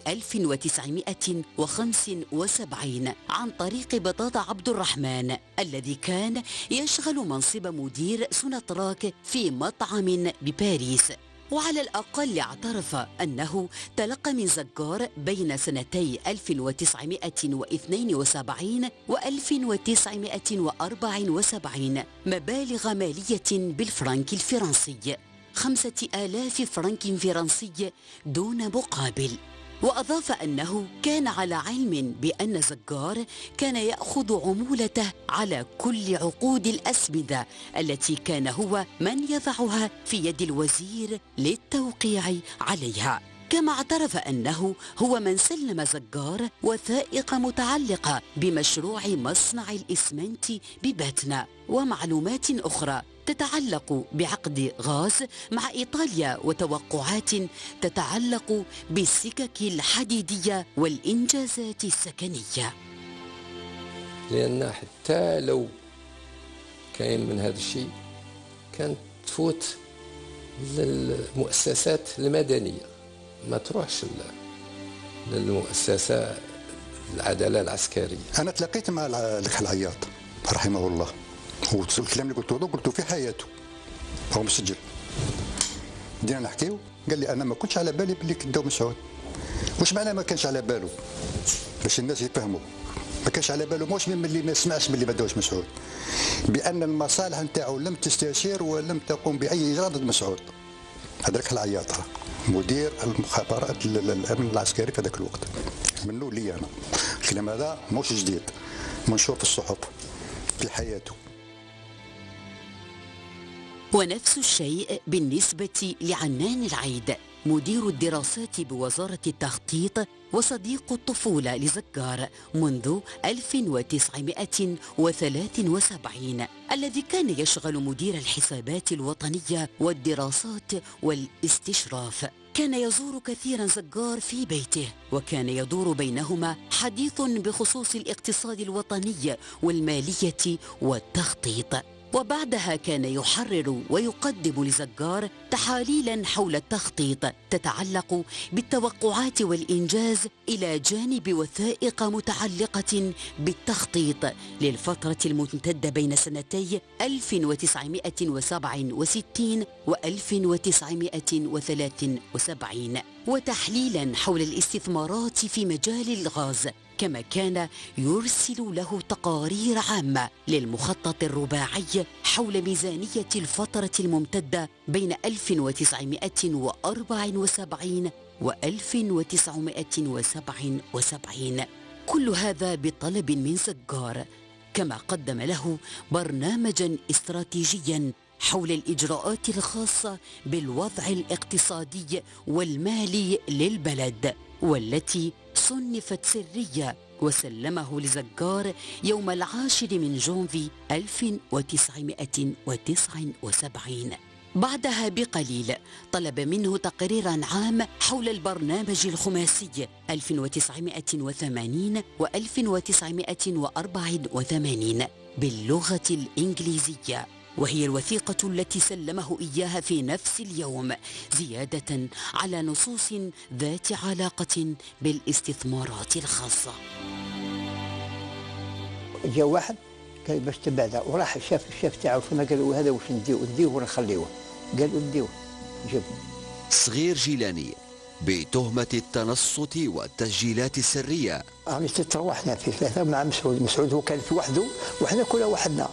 1975 عن طريق بطاطا عبد الرحمن الذي كان يشغل منصب مدير سوناتراك في مطعم بباريس. وعلى الأقل اعترف أنه تلقى من زجار بين سنتي 1972 و 1974 مبالغ مالية بالفرنك الفرنسي 5000 فرنك فرنسي دون مقابل. وأضاف أنه كان على علم بأن زجار كان يأخذ عمولته على كل عقود الأسمدة التي كان هو من يضعها في يد الوزير للتوقيع عليها. كما اعترف أنه هو من سلم زجار وثائق متعلقة بمشروع مصنع الإسمنت بباتنا ومعلومات أخرى تتعلق بعقد غاز مع إيطاليا وتوقعات تتعلق بالسكك الحديدية والإنجازات السكنية. لأن حتى لو كاين من هذا الشيء كانت تفوت للمؤسسات المدنية، ما تروحش للمؤسسة العدالة العسكرية. أنا تلاقيت مع الأخ العياط رحمه الله، والكلام اللي قلته له قلته في حياته، هو مسجل. بدينا نحكيو، قال لي أنا ما كنتش على بالي باللي كداو مسعود. واش معناه ما كانش على باله؟ باش الناس يفهموا، ما كانش على باله مش من اللي ما سمعش باللي ما داوش مسعود، بأن المصالح نتاعو لم تستشير ولم تقوم بأي إجراء ضد مسعود. هذاك العياط مدير المخابرات الامن العسكري في ذاك الوقت، منو لي انا. الكلام هذا مش جديد، منشور في الصحف في حياته. ونفس الشيء بالنسبة لعنان العيد مدير الدراسات بوزارة التخطيط وصديق الطفولة لزجار منذ 1973 الذي كان يشغل مدير الحسابات الوطنية والدراسات والاستشراف. كان يزور كثيرا زجار في بيته، وكان يدور بينهما حديث بخصوص الاقتصاد الوطني والمالية والتخطيط. وبعدها كان يحرر ويقدم لزجار تحاليلا حول التخطيط تتعلق بالتوقعات والإنجاز إلى جانب وثائق متعلقة بالتخطيط للفترة الممتدة بين سنتي 1967 و 1973، وتحليلا حول الاستثمارات في مجال الغاز، كما كان يرسل له تقارير عامة للمخطط الرباعي حول ميزانية الفترة الممتدة بين 1974 و 1977، كل هذا بطلب من زجار، كما قدم له برنامجا استراتيجيا حول الإجراءات الخاصة بالوضع الاقتصادي والمالي للبلد، والتي صنفت سرية وسلمه لزجار يوم 10 من جونفي 1979. بعدها بقليل طلب منه تقريرا عام حول البرنامج الخماسي 1980 و 1984 باللغة الإنجليزية، وهي الوثيقة التي سلمه إياها في نفس اليوم، زيادة على نصوص ذات علاقة بالاستثمارات الخاصة. جاء واحد قال باش تبعده، وراح شاف الشاف تاعو فما قال له هذا واش نديوه ولا نخليوه؟ قال له نديوه، جاب صغير جيلاني بتهمة التنصت والتسجيلات السرية. يعني تروحنا في ثلاثة مع مسعود، مسعود هو كان في وحده وحنا كل وحدنا.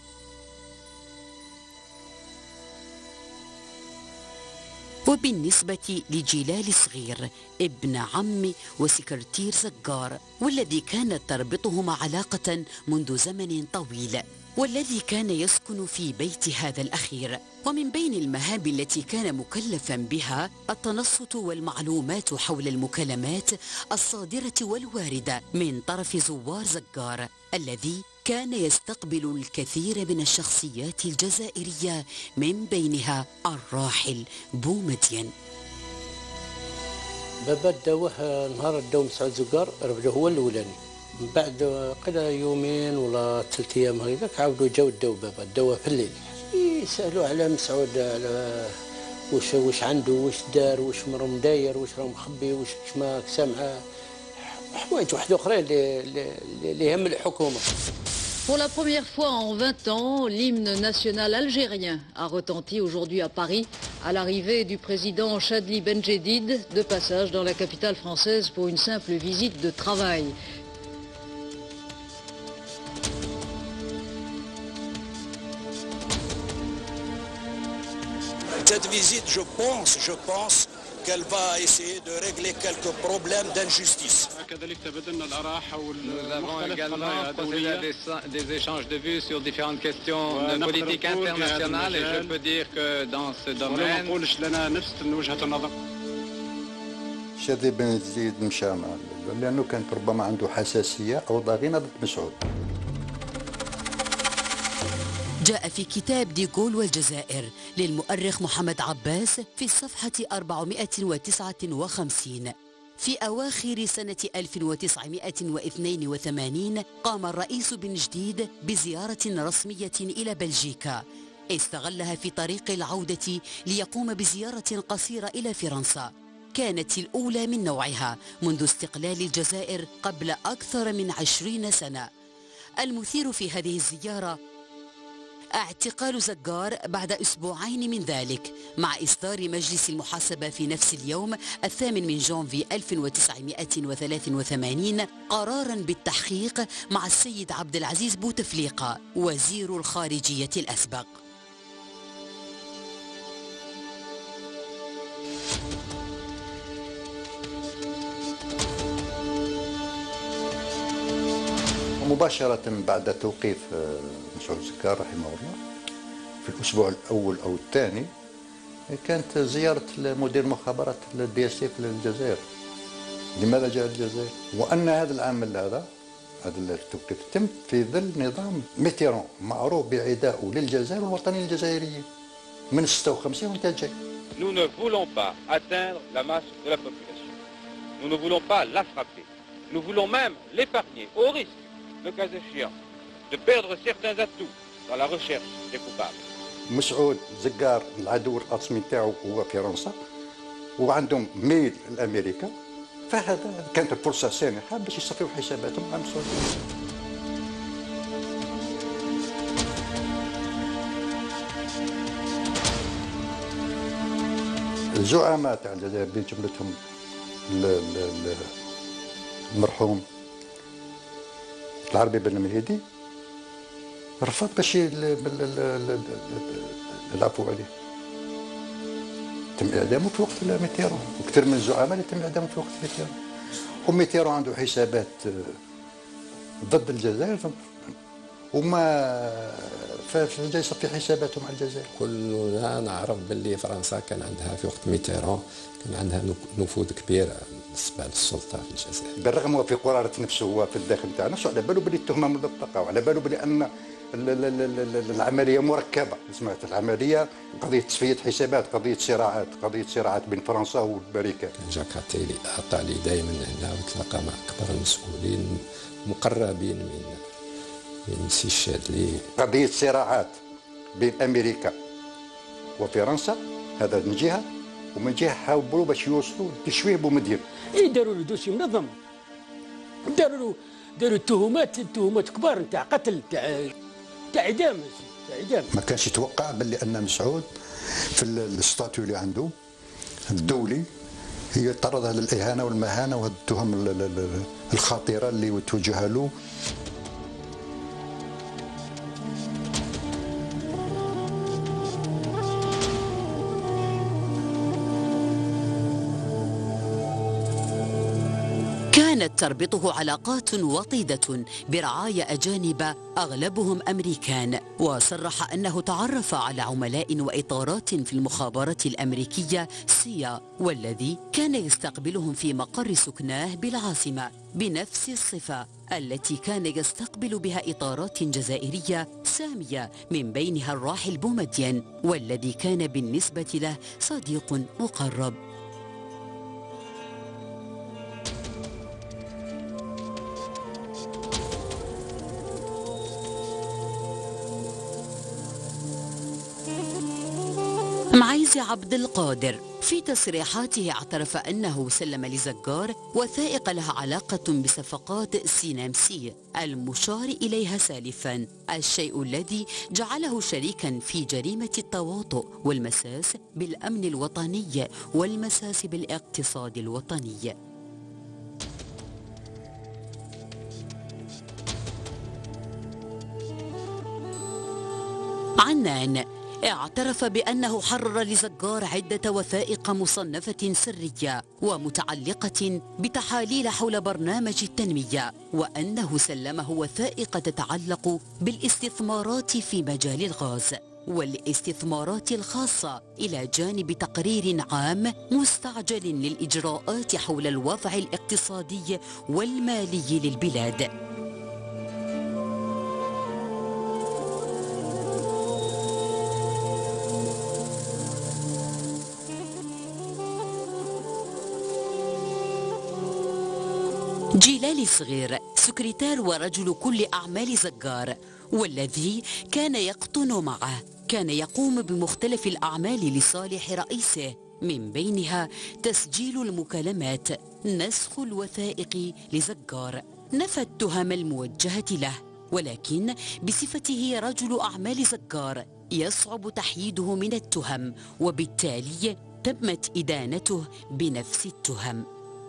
وبالنسبة لجلال صغير ابن عم وسكرتير زجار، والذي كانت تربطهما علاقة منذ زمن طويل، والذي كان يسكن في بيت هذا الأخير، ومن بين المهام التي كان مكلفا بها التنصت والمعلومات حول المكالمات الصادرة والواردة من طرف زوار زجار، الذي كان يستقبل الكثير من الشخصيات الجزائرية، من بينها الراحل بومدين. بابا داوه نهار داو مسعود زجار رفدو هو الاولاني، من بعد قدا يومين ولا 3 ايام هكذاك عاودوا جاو داو بابا داوه في الليل، يسالوه على مسعود، على واش عنده، واش دار، واش مرهم داير، واش راه مخبي، واش ما سامعه حوايج واحد اخرين اللي يهم الحكومه. Pour la première fois en 20 ans, l'hymne national algérien a retenti aujourd'hui à Paris à l'arrivée du président Chadli Benjedid, de passage dans la capitale française pour une simple visite de travail. Cette visite, je pense qu'elle va essayer de régler quelques problèmes d'injustice. Nous avons également procédé à des échanges de vues sur différentes questions de politique internationale, et je peux dire que dans ce domaine... شادي بن زيد مشى لأنه كانت ربما عنده حساسية أو ضغينة ضد مسعود. جاء في كتاب ديغول والجزائر للمؤرخ محمد عباس في الصفحة 459: في أواخر سنة 1982 قام الرئيس بن جديد بزيارة رسمية إلى بلجيكا، استغلها في طريق العودة ليقوم بزيارة قصيرة إلى فرنسا، كانت الأولى من نوعها منذ استقلال الجزائر قبل أكثر من 20 سنة. المثير في هذه الزيارة اعتقال زجار بعد أسبوعين من ذلك، مع إصدار مجلس المحاسبة في نفس اليوم 8 من جونفي 1983 قرارا بالتحقيق مع السيد عبد العزيز بوتفليقة وزير الخارجية الأسبق. مباشرة بعد توقيف مسعود زجار رحمه الله في الأسبوع الأول أو الثاني كانت زيارة مدير مخابرات الدي اس اف للجزائر. لماذا جاء الجزائر؟ وأن هذا العمل هذا التوقيف تم في ظل نظام ميتيران معروف بعدائه للجزائر والوطنيين الجزائريين من 56 وانت جاي. Nous ne voulons pas atteindre la masse de la population. Nous ne voulons pas la frapper. Nous voulons même l'épargner au risque, le cas échéant, de perdre certains atouts dans la recherche des coupables. مسعود زجار العدو الرسمي تاعو هو فرنسا وعندهم ميل لامريكا، فهذا كانت الفرصه سانحه باش يصفيوا حساباتهم مع مسعود. الزعماء تاع الجزائر بجملتهم المرحوم العربي بن مهيدي رفض باش العفو عليه. تم اعدامه في وقت ميتيرون، وكثير من الزعماء اللي تم اعدامه في وقت ميتيرون. وميتيرون عنده حسابات ضد الجزائر وما فجاي يصفي حساباته مع الجزائر. كلنا نعرف باللي فرنسا كان عندها في وقت ميتيرون كان عندها نفوذ كبير بالنسبه للسلطه في الجزائر. بالرغم هو في قرارة نفسه هو في الداخل تاعنا على باله باللي التهمه ملطقه، وعلى باله بان العمليه مركبه. سمعت العمليه قضيه تصفيه حسابات، قضيه صراعات بين فرنسا والامريكان. جاك عطيلي عطى لي دائما هنا وتلاقى مع كبار المسؤولين مقربين من سي الشاذلي. قضيه صراعات بين امريكا وفرنسا هذا من جهه، ومن جهه حاولوا باش يوصلوا لتشويه بومدين. داروا له دوسي منظم، داروا تهمات كبار نتاع قتل تاع اعدام. ما كانش يتوقع باللي ان مسعود في الستاتيو اللي عنده الدولي هي يتعرض للاهانه والمهانه وهذه التهم الخطيره اللي توجهها له. كانت تربطه علاقات وطيدة برعايا أجانب أغلبهم أمريكان، وصرح أنه تعرف على عملاء وإطارات في المخابرات الأمريكية سيا، والذي كان يستقبلهم في مقر سكناه بالعاصمة بنفس الصفة التي كان يستقبل بها إطارات جزائرية سامية، من بينها الراحل بومدين، والذي كان بالنسبة له صديق مقرب. معيز عبد القادر في تصريحاته اعترف أنه سلم لزجار وثائق لها علاقة بصفقات سينامسي المشار إليها سالفا، الشيء الذي جعله شريكا في جريمة التواطؤ والمساس بالأمن الوطني والمساس بالاقتصاد الوطني. عنان اعترف بأنه حرر لزجار عدة وثائق مصنفة سرية ومتعلقة بتحاليل حول برنامج التنمية، وأنه سلمه وثائق تتعلق بالاستثمارات في مجال الغاز والاستثمارات الخاصة، إلى جانب تقرير عام مستعجل للإجراءات حول الوضع الاقتصادي والمالي للبلاد. جيلالي صغير سكرتير ورجل كل أعمال زجار، والذي كان يقطن معه، كان يقوم بمختلف الأعمال لصالح رئيسه، من بينها تسجيل المكالمات، نسخ الوثائق لزجار. نفى التهم الموجهة له، ولكن بصفته رجل أعمال زجار يصعب تحييده من التهم، وبالتالي تمت إدانته بنفس التهم.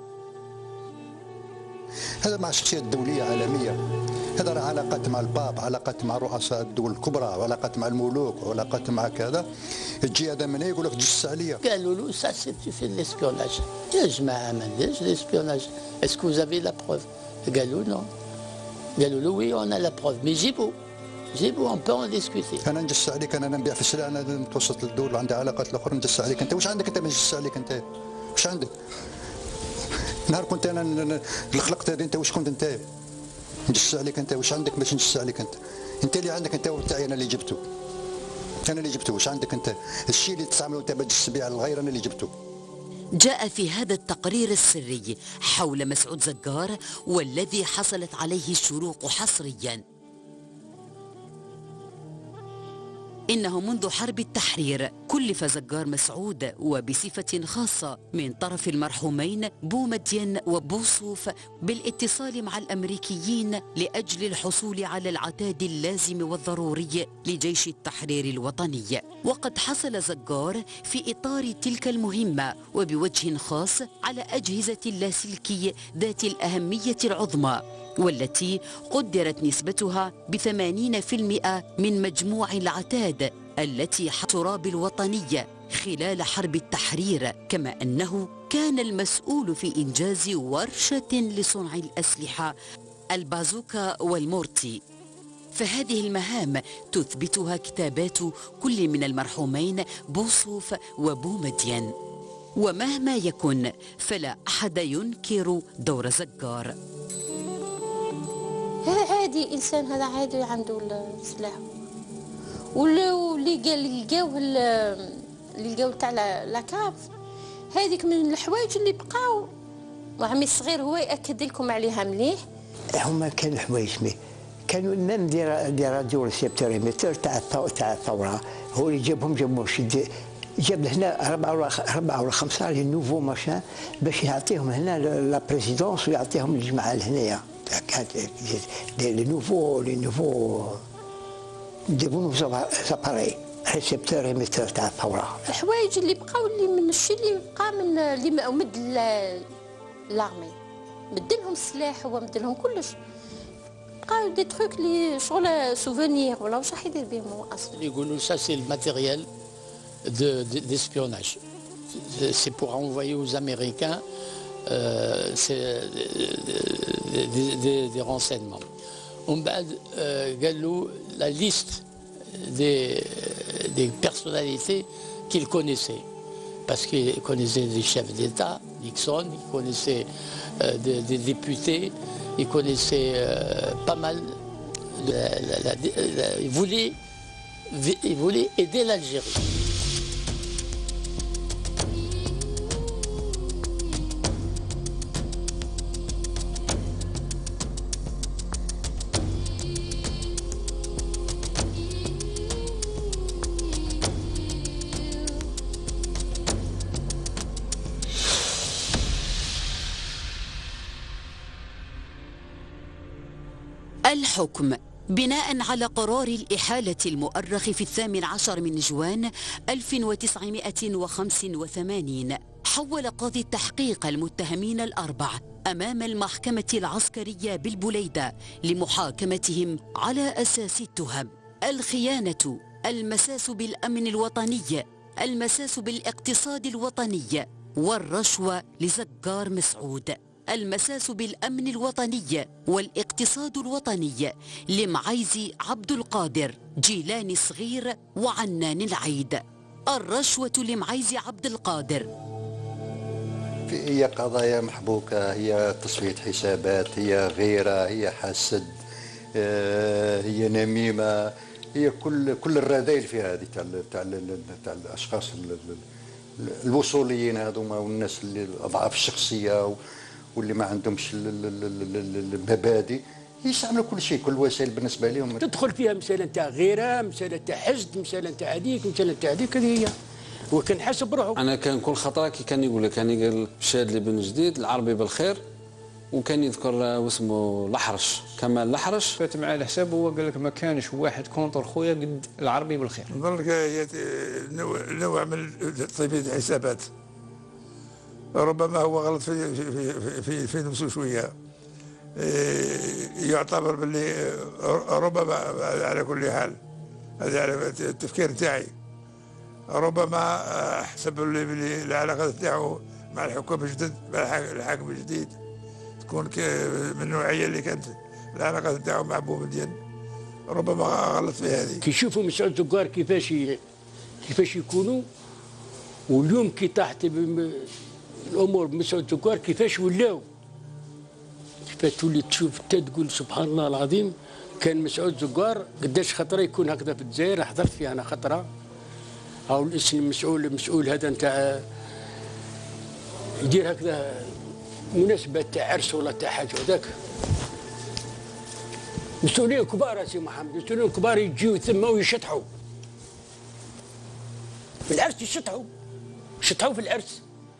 هذا مع شخصيات دولية عالمية، هذا علاقات مع الباب، علاقات مع رؤساء الدول الكبرى، علاقات مع الملوك، وعلاقات مع كذا. تجي هذا من هنا يقول لك جس عليا. قالوا له سا سي تو في ليسبيوناج. يا جماعة ما نديرش ليسبيوناج. اسكو زافي لا بروف؟ قالوا نو. قالوا له وي اون لا بروف مي جيبو اون بو اون ديسكوتي. انا نجس عليك، انا نبيع في السلع، انا متوسط للدول عندي علاقات الاخرى، نجس عليك انت. واش عندك انت ما نجس عليك انت؟ واش عندك؟ نهار كنت انا اللي خلقت هذه انت واش كنت انت؟ نجس عليك انت، واش عندك باش نجس عليك انت؟ انت اللي عندك انت وتاعي انا اللي جبته. انا اللي جبته، واش عندك انت؟ الشيء اللي تستعمله انت بتجس به على الغير انا اللي جبته. جاء في هذا التقرير السري حول مسعود زجار والذي حصلت عليه الشروق حصريا. إنه منذ حرب التحرير كلف زجار مسعود وبصفة خاصة من طرف المرحومين بومدين وبوصوف بالاتصال مع الأمريكيين لأجل الحصول على العتاد اللازم والضروري لجيش التحرير الوطني. وقد حصل زجار في إطار تلك المهمة وبوجه خاص على أجهزة اللاسلكي ذات الأهمية العظمى، والتي قدرت نسبتها ب80% من مجموع العتاد التي تراب الوطنية خلال حرب التحرير، كما أنه كان المسؤول في إنجاز ورشة لصنع الأسلحة البازوكا والمورتي. فهذه المهام تثبتها كتابات كل من المرحومين بوصوف وبومدين. ومهما يكن فلا أحد ينكر دور زجار. هذا عادي، انسان هذا عادي عنده السلاح. واللي لقاو تاع لاكاف هذيك من الحوايج اللي بقاو. وعمي الصغير هو ياكد لكم عليها مليح. هما كانوا حوايج كانوا ميم دي راديو ريسيبتوريمتر تاع الثوره هو اللي جابهم جاب لهنا 4 ولا 5 لي نوفو ماشان باش يعطيهم هنا لا بريزيدونس ويعطيهم الجماعه لهنايا. لي نوفو دي زاباري ريسيبتور ايميتور تاع الثوره. الحوايج اللي بقاو اللي من الشيء اللي بقى من اللي مد لارمي مدلهم السلاح هو مدلهم كلش. بقاو دي تروك اللي شغل سوفونير ولا واش راح يدير بهم هو اصلا. يقولوا سا سي الماتيريال d'espionnage. C'est pour envoyer aux Américains des renseignements. On a la liste des personnalités qu'il connaissait. Parce qu'il connaissait des chefs d'État, Nixon, il connaissait des députés, il connaissait pas mal. Il voulait aider l'Algérie. الحكم بناء على قرار الإحالة المؤرخ في 18 من جوان 1985 حول قاضي التحقيق المتهمين الأربع أمام المحكمة العسكرية بالبليدة لمحاكمتهم على أساس التهم: الخيانة، المساس بالأمن الوطني، المساس بالاقتصاد الوطني، والرشوة لزجار مسعود. المساس بالأمن الوطني والاقتصاد الوطني لمعيزي عبد القادر، جيلاني صغير، وعنان العيد. الرشوة لمعيزي عبد القادر هي قضايا محبوكة، هي تصفية حسابات، هي غيرة، هي حسد، هي نميمة، هي كل الرذائل في هذه تاع الأشخاص الوصوليين هذوما والناس اللي أضعاف الشخصية واللي ما عندهمش المبادئ يستعملوا كل شيء، كل الوسائل بالنسبه لهم تدخل فيها مساله تاع غيره، مساله تاع حسد، مساله تاع هذيك، مساله تاع هذيك. هذه هي وكان حسب روحه. انا كان كل خطره كي كان يقول لك، كان يقول شادلي بن جديد العربي بالخير، وكان يذكر واسمه الأحرش، كمال الأحرش. فات معاه الحساب هو قال لك ما كانش واحد كونتر خويا قد العربي بالخير. نظن لك نوع من تصفيه الحسابات، ربما هو غلط في نفسه شويه، يعتبر باللي ربما على كل حال هذا على التفكير تاعي، ربما حسب باللي العلاقه تاعو مع الحكومه الجدد، مع الحاكم الجديد تكون من النوعيه اللي كانت العلاقه تاعو مع بومدين، ربما غلط في هذه. كي يشوفوا مسعود زكار كيفاش يكونوا، واليوم كي طاحت الامور بمسعود زكار كيفاش ولاو، كيفاش تولي تشوف انت تقول سبحان الله العظيم. كان مسعود زكار قداش خطره يكون هكذا في الجزائر، حضرت فيها انا خطره، او الاسم المسؤول هذا نتاع يدير هكذا مناسبه تاع عرس ولا تاع حاجه هذاك، مسؤولين كبار سي محمد، مسؤولين كبار يجيو ثم ويشطحوا في العرس شطحوا في العرس.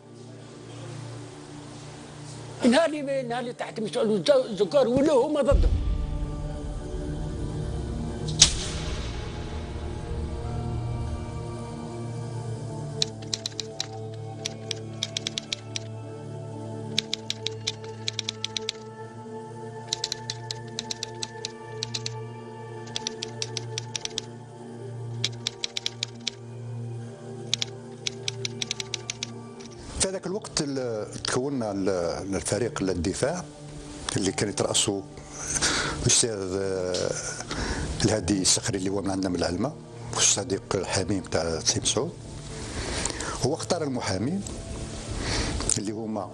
نهار اللي تحت مسؤول الزكار ولاو هما ضدهم. في هذاك الوقت تكوننا الفريق الدفاع اللي كان يترأسه الأستاذ الهادي الصخري اللي هو من عندنا من العلمة، والصديق الحميم تاع سي مسعود. هو اختار المحامين اللي هما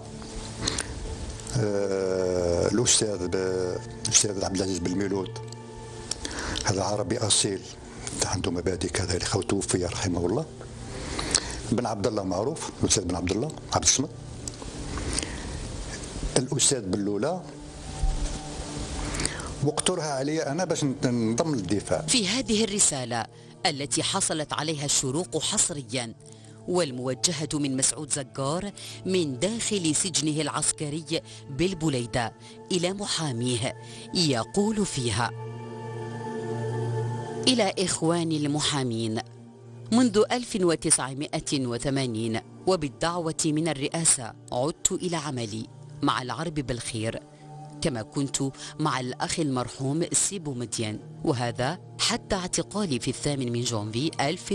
الأستاذ عبد العزيز بالميلود، هذا عربي أصيل عنده مبادئ كذا، اللي خو توفي رحمه الله. بن عبد الله معروف، الاستاذ بن عبد الله عبد الصمد، الاستاذ بلوله، واقترح علي انا باش ننضم للدفاع. في هذه الرساله التي حصلت عليها الشروق حصريا والموجهه من مسعود زجار من داخل سجنه العسكري بالبليده الى محاميه، يقول فيها: الى اخواني المحامين، منذ 1980 وبالدعوة من الرئاسة عدت إلى عملي مع العرب بالخير، كما كنت مع الأخ المرحوم سي بومدين، وهذا حتى اعتقالي في 8 جانفي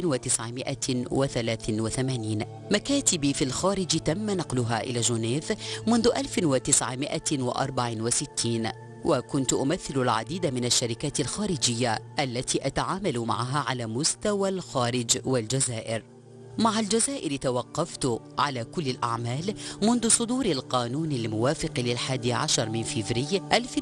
1983. مكاتبي في الخارج تم نقلها إلى جنيف منذ 1964، وكنت أمثل العديد من الشركات الخارجية التي أتعامل معها على مستوى الخارج والجزائر. مع الجزائر توقفت على كل الأعمال منذ صدور القانون الموافق ل11 من فيفري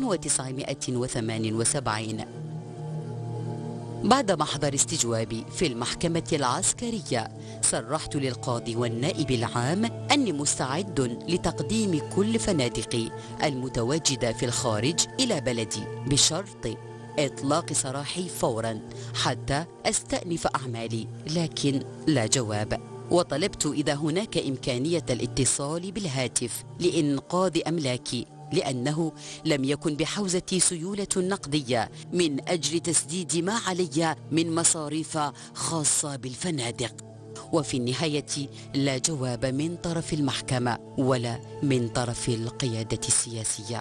1978. بعد محضر استجوابي في المحكمة العسكرية صرحت للقاضي والنائب العام أني مستعد لتقديم كل فنادقي المتواجدة في الخارج إلى بلدي بشرط إطلاق سراحي فورا حتى أستأنف أعمالي، لكن لا جواب. وطلبت إذا هناك إمكانية الاتصال بالهاتف لإنقاذ أملاكي، لأنه لم يكن بحوزتي سيولة نقدية من أجل تسديد ما علي من مصاريف خاصة بالفنادق. وفي النهاية لا جواب من طرف المحكمة ولا من طرف القيادة السياسية.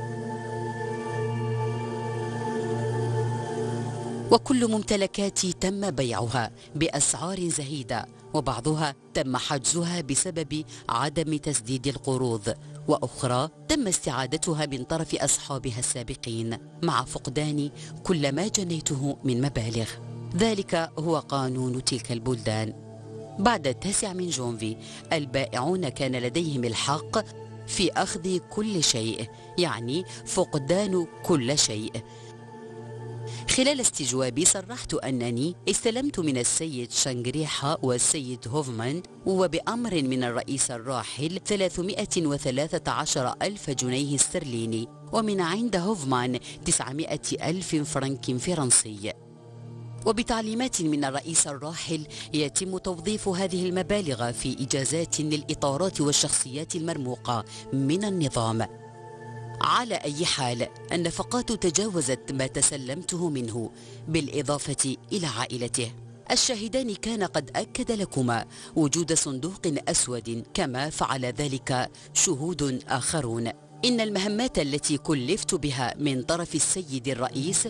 وكل ممتلكاتي تم بيعها بأسعار زهيدة، وبعضها تم حجزها بسبب عدم تسديد القروض، وأخرى تم استعادتها من طرف أصحابها السابقين مع فقدان كل ما جنيته من مبالغ. ذلك هو قانون تلك البلدان. بعد 9 من جانفي البائعون كان لديهم الحق في أخذ كل شيء، يعني فقدان كل شيء. خلال استجوابي صرحت أنني استلمت من السيد شنغريحة والسيد هوفمان وبأمر من الرئيس الراحل 313 ألف جنيه استرليني، ومن عند هوفمان 900 ألف فرنك فرنسي. وبتعليمات من الرئيس الراحل يتم توظيف هذه المبالغ في إجازات للإطارات والشخصيات المرموقة من النظام. على أي حال النفقات تجاوزت ما تسلمته منه بالإضافة إلى عائلته. الشاهدان كان قد أكد لكما وجود صندوق أسود، كما فعل ذلك شهود آخرون. إن المهمات التي كلفت بها من طرف السيد الرئيس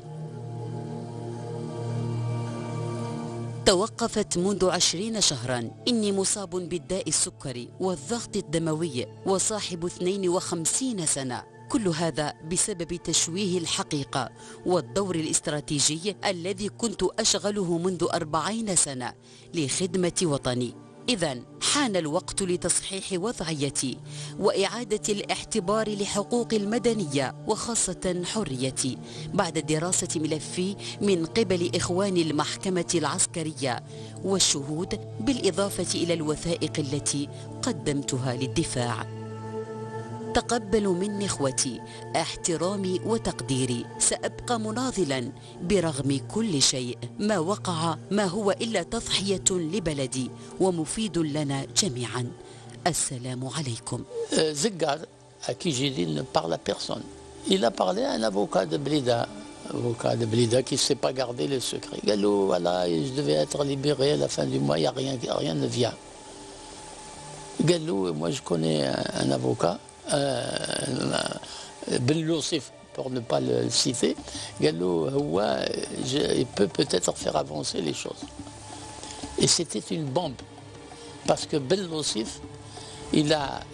توقفت منذ 20 شهرا. إني مصاب بالداء السكري والضغط الدموي وصاحب 52 سنة، كل هذا بسبب تشويه الحقيقة والدور الاستراتيجي الذي كنت أشغله منذ 40 سنة لخدمة وطني. إذن حان الوقت لتصحيح وضعيتي وإعادة الاعتبار لحقوق المدنية وخاصة حريتي بعد دراسة ملفي من قبل إخوان المحكمة العسكرية والشهود، بالإضافة إلى الوثائق التي قدمتها للدفاع. تقبلوا مني إخوتي احترامي وتقديري، سأبقى مناضلا برغم كل شيء. ما وقع ما هو إلا تضحية لبلدي ومفيد لنا جميعا. السلام عليكم. Zeggar, à qui j'ai dit ne parle à personne. Il a parlé à un avocat de Blida qui ne sait pas garder le secret. Gallo, voilà, je devais être libéré à la fin du mois, il n'y a rien ne vient. Gallo, moi je connais un avocat, Ben Loussif, pour ne pas le citer. Gallo, il peut peut-être faire avancer les choses. Et c'était une bombe, parce que Ben Loussif, il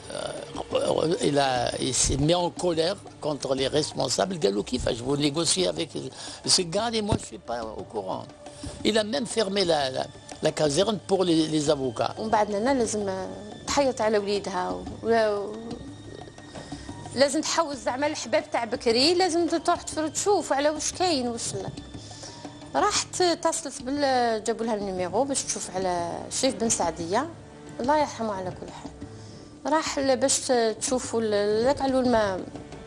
s'est mis en colère contre les responsables. Gallo Kifa, je veux négocier avec ce gars et moi je ne suis pas au courant. Il a même fermé la caserne pour les avocats. ومن بعد لنا لازم تحيط على وليدها لازم تحوز زعما الحباب تاع بكري، لازم تروح تشوف على واش كاين واش لا. راحت اتصلت جابوا لها النيميرو باش تشوف على الشريف بن سعديه الله يرحمه على كل حال. راح باش تشوفوا قالوا لنا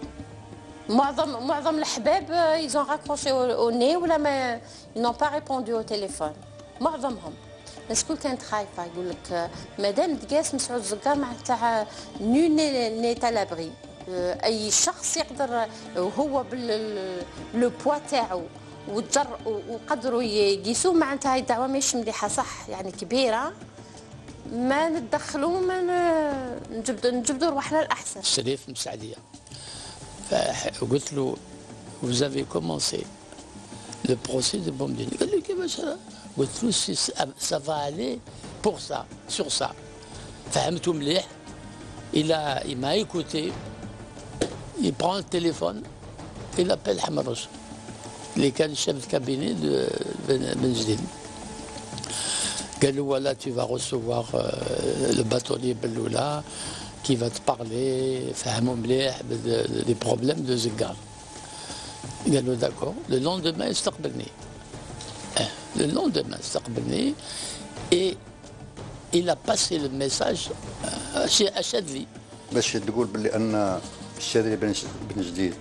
معظم الحباب يزون راكروشي او ني ولا ما نون با ريبوندو او تليفون. معظمهم الناس كل كانت خايفه، يقول لك مادام تقاس مسعود زكار معناتها نو نيتا لابري، اي شخص يقدر وهو باللو بوا تاعو وقدروا يقيسوه، معناتها هاي الدعوه ماشي مليحه صح، يعني كبيره، ما نتدخلوا ما نجبدوا رواحنا الاحسن. الشريف مسعديه فقلت له vous avez commencé le procès de Boumediene. قال لي كيفاش هذا؟ قلت له ça va aller pour ça sur ça. فهمته مليح. il m'a écouté. Il prend le téléphone, il appelle Hamarouche, اللي كان chef de cabinet de Ben Jdid. قال له voilà, tu vas recevoir le bâtonnier Belloula qui va te parler, فهمه مليح des problèmes de Zeggar. قال له d'accord. Le lendemain استقبلني. Le lendemain استقبلني et il a passé le message à Chadli. باش تقول باللي ان الشاذلي بن جديد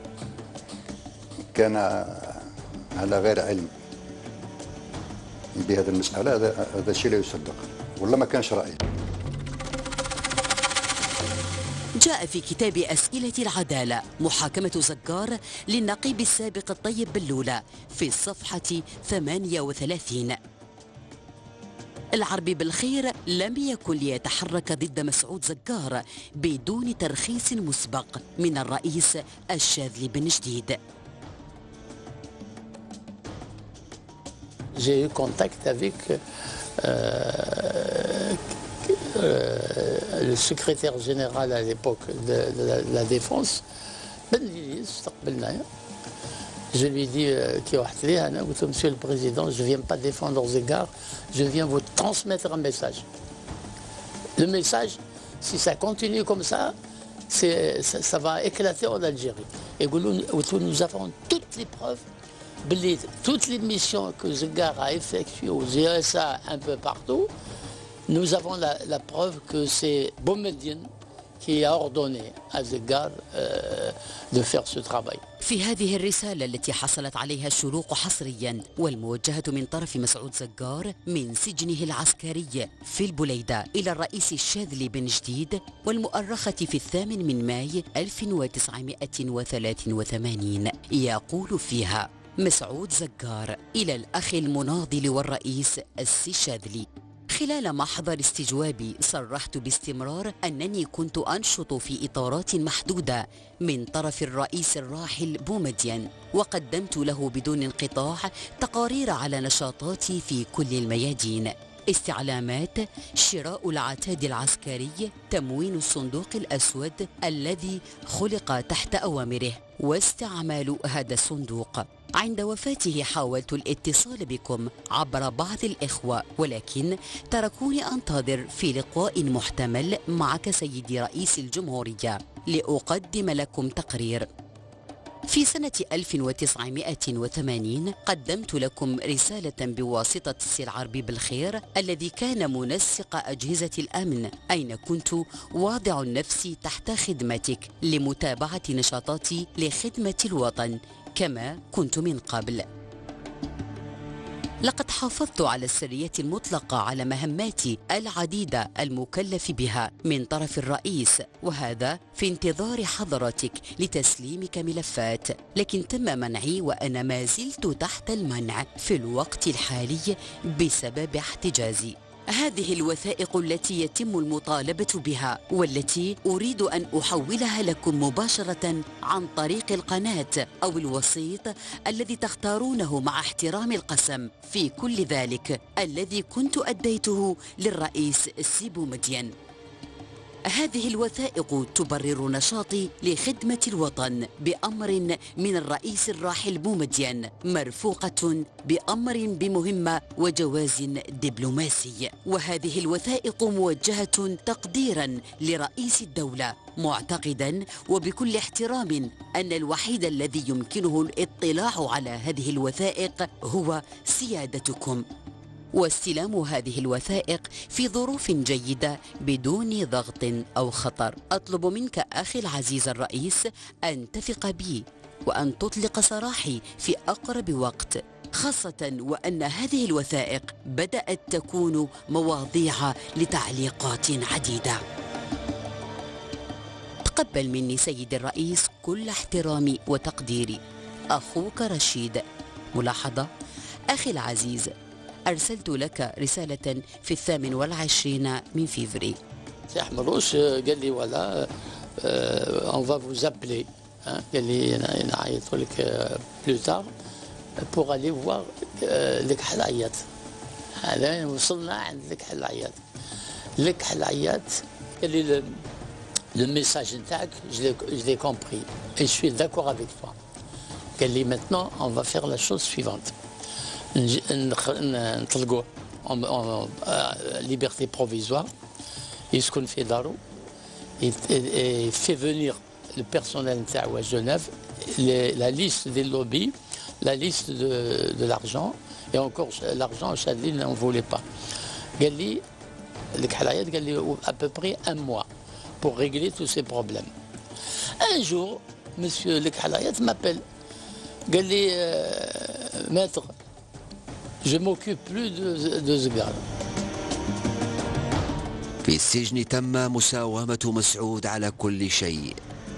كان على غير علم بهذه المسألة، هذا الشيء لا يصدق ولا ما كانش رأي. جاء في كتاب أسئلة العدالة محاكمة زكار للنقيب السابق الطيب بلولة في الصفحة 38. العربي بالخير لم يكن ليتحرك ضد مسعود زكار بدون ترخيص مسبق من الرئيس الشاذلي بن جديد. J'ai eu contact avec le secrétaire général à l'époque de la Défense, Ben Lili. Je lui ai dit, monsieur le Président, je ne viens pas défendre Zeggar, je viens vous transmettre un message. Le message, si ça continue comme ça, ça va éclater en Algérie. Et nous avons toutes les preuves. Toutes les missions que Zeggar a effectuées aux USA un peu partout, nous avons la preuve que c'est Boumediene qui a ordonné à Zeggar de faire ce travail. في هذه الرسالة التي حصلت عليها الشروق حصريا والموجهة من طرف مسعود زكار من سجنه العسكري في البليدة إلى الرئيس الشاذلي بن جديد والمؤرخة في 8 ماي 1983 يقول فيها: مسعود زكار إلى الأخ المناضل والرئيس السي شاذلي: خلال محضر استجوابي صرحت باستمرار أنني كنت أنشط في إطارات محدودة من طرف الرئيس الراحل بومدين، وقدمت له بدون انقطاع تقارير على نشاطاتي في كل الميادين: استعلامات، شراء العتاد العسكري، تموين الصندوق الأسود الذي خلق تحت أوامره، واستعمال هذا الصندوق. عند وفاته حاولت الاتصال بكم عبر بعض الإخوة، ولكن تركوني أنتظر في لقاء محتمل معك سيدي رئيس الجمهورية لأقدم لكم تقرير. في سنة 1980 قدمت لكم رسالة بواسطة السي العربي بالخير الذي كان منسق أجهزة الأمن، أين كنت واضع نفسي تحت خدمتك لمتابعة نشاطاتي لخدمة الوطن كما كنت من قبل. لقد حافظت على السرية المطلقة على مهماتي العديدة المكلف بها من طرف الرئيس، وهذا في انتظار حضرتك لتسليمك ملفات، لكن تم منعي وأنا ما زلت تحت المنع في الوقت الحالي بسبب احتجازي. هذه الوثائق التي يتم المطالبة بها والتي أريد أن أحولها لكم مباشرة عن طريق القناة أو الوسيط الذي تختارونه مع احترام القسم في كل ذلك الذي كنت أديته للرئيس السي بومدين. هذه الوثائق تبرر نشاطي لخدمة الوطن بأمر من الرئيس الراحل بومدين، مرفوقة بأمر بمهمة وجواز دبلوماسي. وهذه الوثائق موجهة تقديرا لرئيس الدولة، معتقدا وبكل احترام أن الوحيد الذي يمكنه الاطلاع على هذه الوثائق هو سيادتكم، واستلام هذه الوثائق في ظروف جيدة بدون ضغط أو خطر. أطلب منك أخي العزيز الرئيس أن تثق بي وأن تطلق سراحي في أقرب وقت، خاصة وأن هذه الوثائق بدأت تكون مواضيع لتعليقات عديدة. تقبل مني سيد الرئيس كل احترامي وتقديري. أخوك رشيد. ملاحظة: أخي العزيز، أرسلت لك رسالة في 28 من فيفري. سي أحمد روش قال لي ولا on va vous appeler، قال لي نعيط لك بلو تار pour aller voir لكح العياط. هذا وصلنا عند لكح العياط. لكح العياط قال لي le message نتاعك je l'ai compris et je suis d'accord avec toi. قال لي maintenant on va faire la chose suivante. نطلقوه liberté provisoire، يسكن في دارو، fait venir le personnel نتاعو à Genève، la liste des lobbies, la liste de l'argent et encore l'argent Chadli n'en voulait pas. قال لي الكحلايات قال لي à peu près un mois pour régler tous ces problèmes. Un jour monsieur الكحلايات m'appelle قال لي maître je m'occupe plus de Zgar. في السجن تم مساومة مسعود على كل شيء.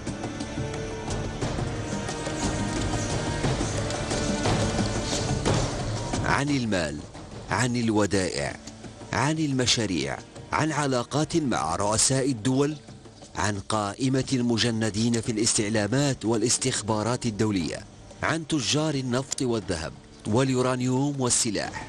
عن المال، عن الودائع، عن المشاريع، عن علاقات مع رؤساء الدول، عن قائمة المجندين في الاستعلامات والاستخبارات الدولية، عن تجار النفط والذهب واليورانيوم والسلاح.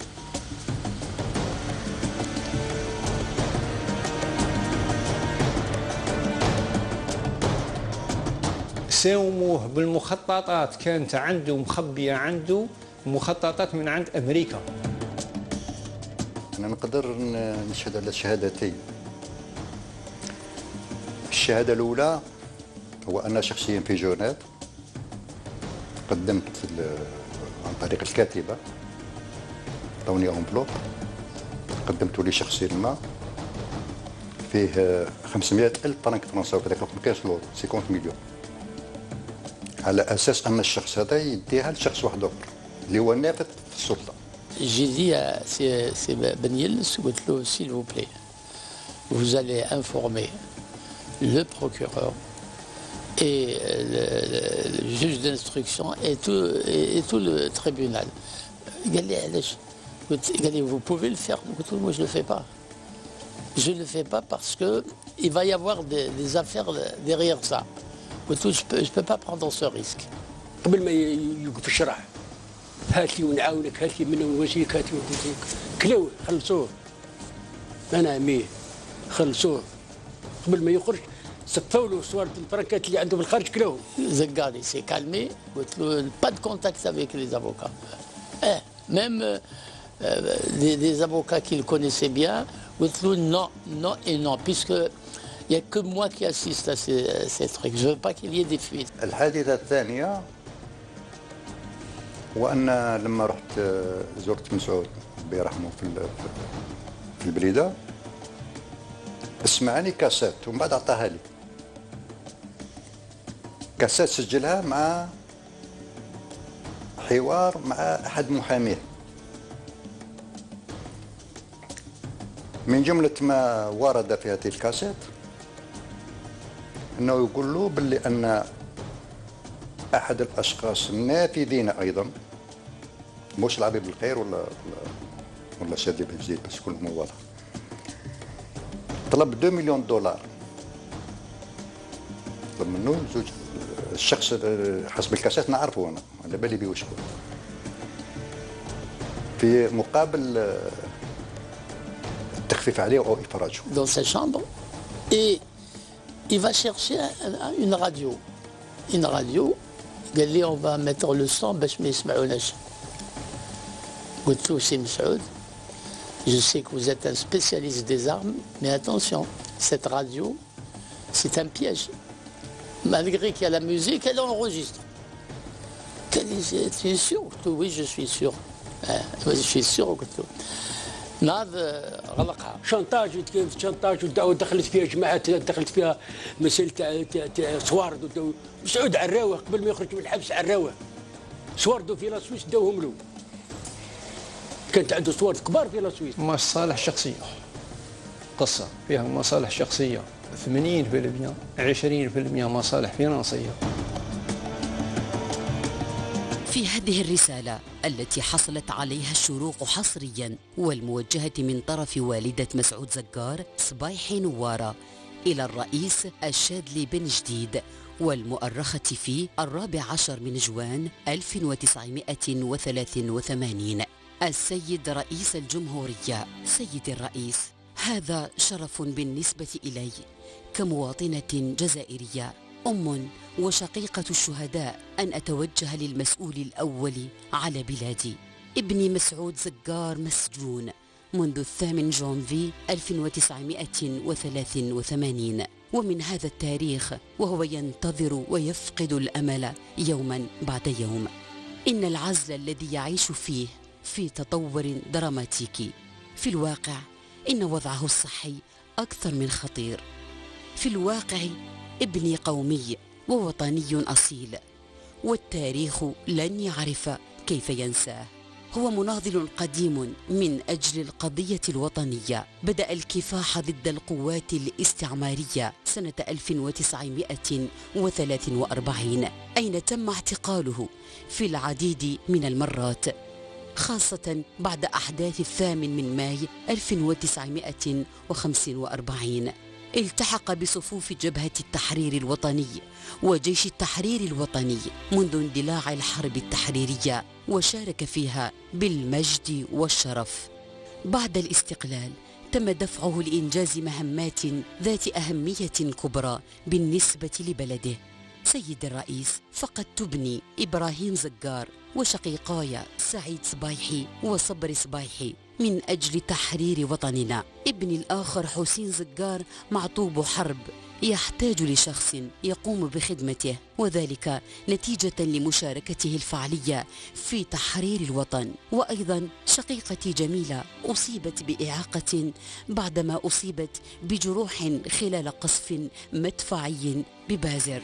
ساوموه بالمخططات، كانت عنده مخبية عنده مخططات من عند أمريكا. أنا نقدر نشهد على شهادتين. الشهادة الأولى هو أنا شخصيا في جنيف قدمت عن طريق الكاتبة، عطوني أنفلوب قدمته لي شخصيا ما فيه 500,000 فرنك فرنساوي، هذاك الوقت ما كانش لورو 50 مليون، على أساس أن الشخص هذا يديها لشخص واحد آخر اللي هو نافذ في السلطة. J'ai dit à Ben Yils, s'il vous plaît, vous allez informer le procureur et le juge d'instruction et tout le tribunal. Vous pouvez le faire. Moi, je ne le fais pas. Je ne le fais pas parce qu'il va y avoir des affaires derrière ça. Je ne peux pas prendre ce risque. قبل ما يوقف الشرع هات لي ونعاونك، هات لي منه ونواسيك، هات لي ونواسيك، كلاوه خلصوه. انا عميه خلصوه قبل ما يخرج، صفوا له صور الفرنكات اللي عنده بالخارج كلاوه. Zegari s'est calmé, pas de contact avec les avocats. Même des avocats qu'il connaissait bien, non et non, puisque Il n'y a que moi qui assiste à ces trucs. Je ne veux pas qu'il y ait des fuites. الحادثة الثانية وأن لما رحت زرت مسعود الله يرحمه في البريدة، سمعني كاسات ومن بعد عطاها لي كاسات، سجلها مع حوار مع أحد محاميه. من جملة ما ورد في هذه الكاسات أنه يقول له باللي أن أحد الأشخاص النافذين أيضا، مش العبيد الخير ولا شادي بن جديد باش يكون الأمور واضحة، طلب 2 مليون دولار، طلب منه زوج الشخص حسب الكاسات نعرفه أنا على بالي بيه وشكون، في مقابل التخفيف عليه أو إفراجه. Dans sa chambre et il va chercher une radio. Une radio. قال لي on va mettre le son باش ما يسمعوناش. قلت له سي مسعود je sais que vous êtes un spécialiste des armes mais attention cette radio c'est un piège. Malgré qu'il y a la musique elle enregistre. Tu es sûr? قلت له oui je suis sûr. je suis sûr قلت له. ناض غلقها. شانتاج كاين شانتاج ودخلت فيها جماعات، دخلت فيها مسائل تاع سوارد مسعود عراوه قبل ما يخرج من الحبس، عراوه سواردو في لاسويس داوهم له، كانت عنده سوارد كبار في لاسويس. مصالح شخصيه، قصه فيها مصالح شخصيه 80%، 20% مصالح فينانسيه. في هذه الرسالة التي حصلت عليها الشروق حصريا والموجهة من طرف والدة مسعود زجار صبايحي نوارة إلى الرئيس الشاذلي بن جديد، والمؤرخة في 14 من جوان 1983. السيد رئيس الجمهورية، سيدي الرئيس، هذا شرف بالنسبة إلي كمواطنة جزائرية أم وشقيقة الشهداء أن أتوجه للمسؤول الأول على بلادي. ابني مسعود زجار مسجون منذ 8 جانفي 1983، ومن هذا التاريخ وهو ينتظر ويفقد الأمل يوما بعد يوم. إن العزل الذي يعيش فيه في تطور دراماتيكي. في الواقع إن وضعه الصحي أكثر من خطير. في الواقع ابني قومي ووطني أصيل، والتاريخ لن يعرف كيف ينساه. هو مناضل قديم من أجل القضية الوطنية، بدأ الكفاح ضد القوات الاستعمارية سنة 1943، أين تم اعتقاله في العديد من المرات، خاصة بعد أحداث 8 ماي 1945. التحق بصفوف جبهة التحرير الوطني وجيش التحرير الوطني منذ اندلاع الحرب التحريرية، وشارك فيها بالمجد والشرف. بعد الاستقلال تم دفعه لإنجاز مهمات ذات أهمية كبرى بالنسبة لبلده. سيد الرئيس، فقدت ابني إبراهيم زجار وشقيقاي سعيد صبايحي وصبري صبايحي من أجل تحرير وطننا. ابني الآخر حسين زجار معطوب حرب يحتاج لشخص يقوم بخدمته، وذلك نتيجة لمشاركته الفعلية في تحرير الوطن. وأيضا شقيقتي جميلة أصيبت بإعاقة بعدما أصيبت بجروح خلال قصف مدفعي ببازر.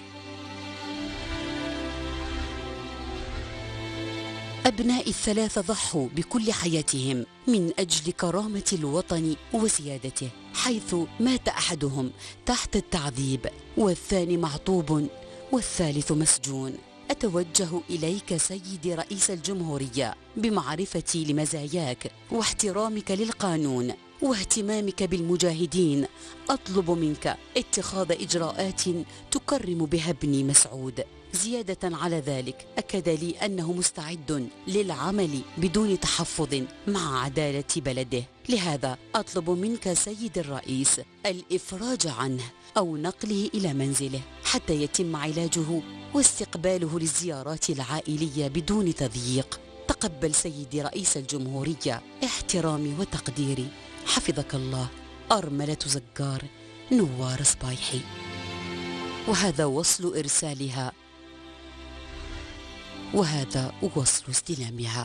أبنائي الثلاثة ضحوا بكل حياتهم من أجل كرامة الوطن وسيادته، حيث مات أحدهم تحت التعذيب، والثاني معطوب، والثالث مسجون. أتوجه إليك سيدي رئيس الجمهورية بمعرفتي لمزاياك واحترامك للقانون واهتمامك بالمجاهدين. أطلب منك اتخاذ إجراءات تكرم بها ابني مسعود. زيادة على ذلك أكد لي أنه مستعد للعمل بدون تحفظ مع عدالة بلده. لهذا أطلب منك سيد الرئيس الإفراج عنه أو نقله إلى منزله حتى يتم علاجه واستقباله للزيارات العائلية بدون تضييق. تقبل سيدي رئيس الجمهورية احترامي وتقديري. حفظك الله. أرملة زجار، نوار صبايحي. وهذا وصل إرسالها وهذا وصل استلامها.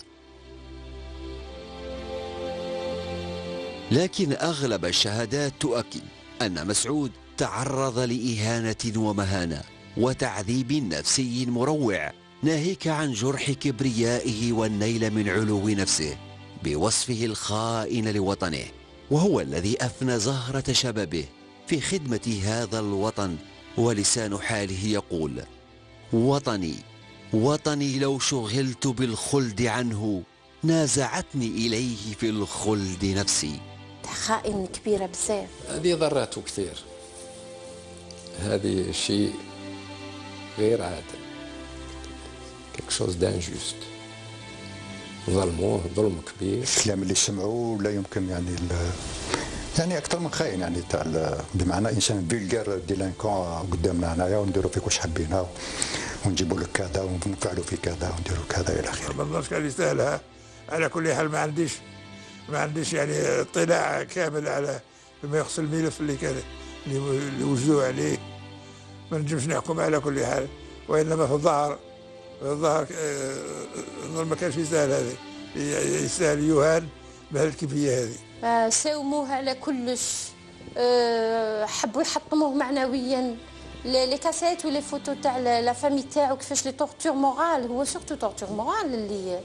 لكن أغلب الشهادات تؤكد أن مسعود تعرض لإهانة ومهانة وتعذيب نفسي مروع، ناهيك عن جرح كبريائه والنيل من علو نفسه بوصفه الخائن لوطنه، وهو الذي أفنى زهرة شبابه في خدمة هذا الوطن. ولسان حاله يقول: وطني وطني لو شغلت بالخلد عنه نازعتني إليه في الخلد نفسي. خائن كبيرة بزاف. هذه ضراته كثير، هذه شيء غير عادل، كيك شوز دانجوست، ظلموه ظلم كبير. الكلام اللي سمعوه لا يمكن يعني اكثر من خاين، يعني تاع بمعنى انسان فيلغار ديلانكون قدامنا هنايا ونديروا فيك واش حبينا ونجيبوا لك كذا ونفعلوا فيك كذا ونديروا كذا الى اخره. ما نظنش كان يستاهلها. على كل حال ما عنديش يعني اطلاع كامل على بما يخص الملف اللي كان اللي وجدوه عليه، ما نجمش نحكم على كل حال، وانما في الظاهر ما كانش يستاهل هذا، يستاهل يهان بهالكيفيه هذه. ساوموه على كلش، حبوا يحطموه معنويا. لي كاسيت ولي فوتو تاع لا فامي تاعو كيفاش لي تورتور مورال، هو سورتو تورتور مورال اللي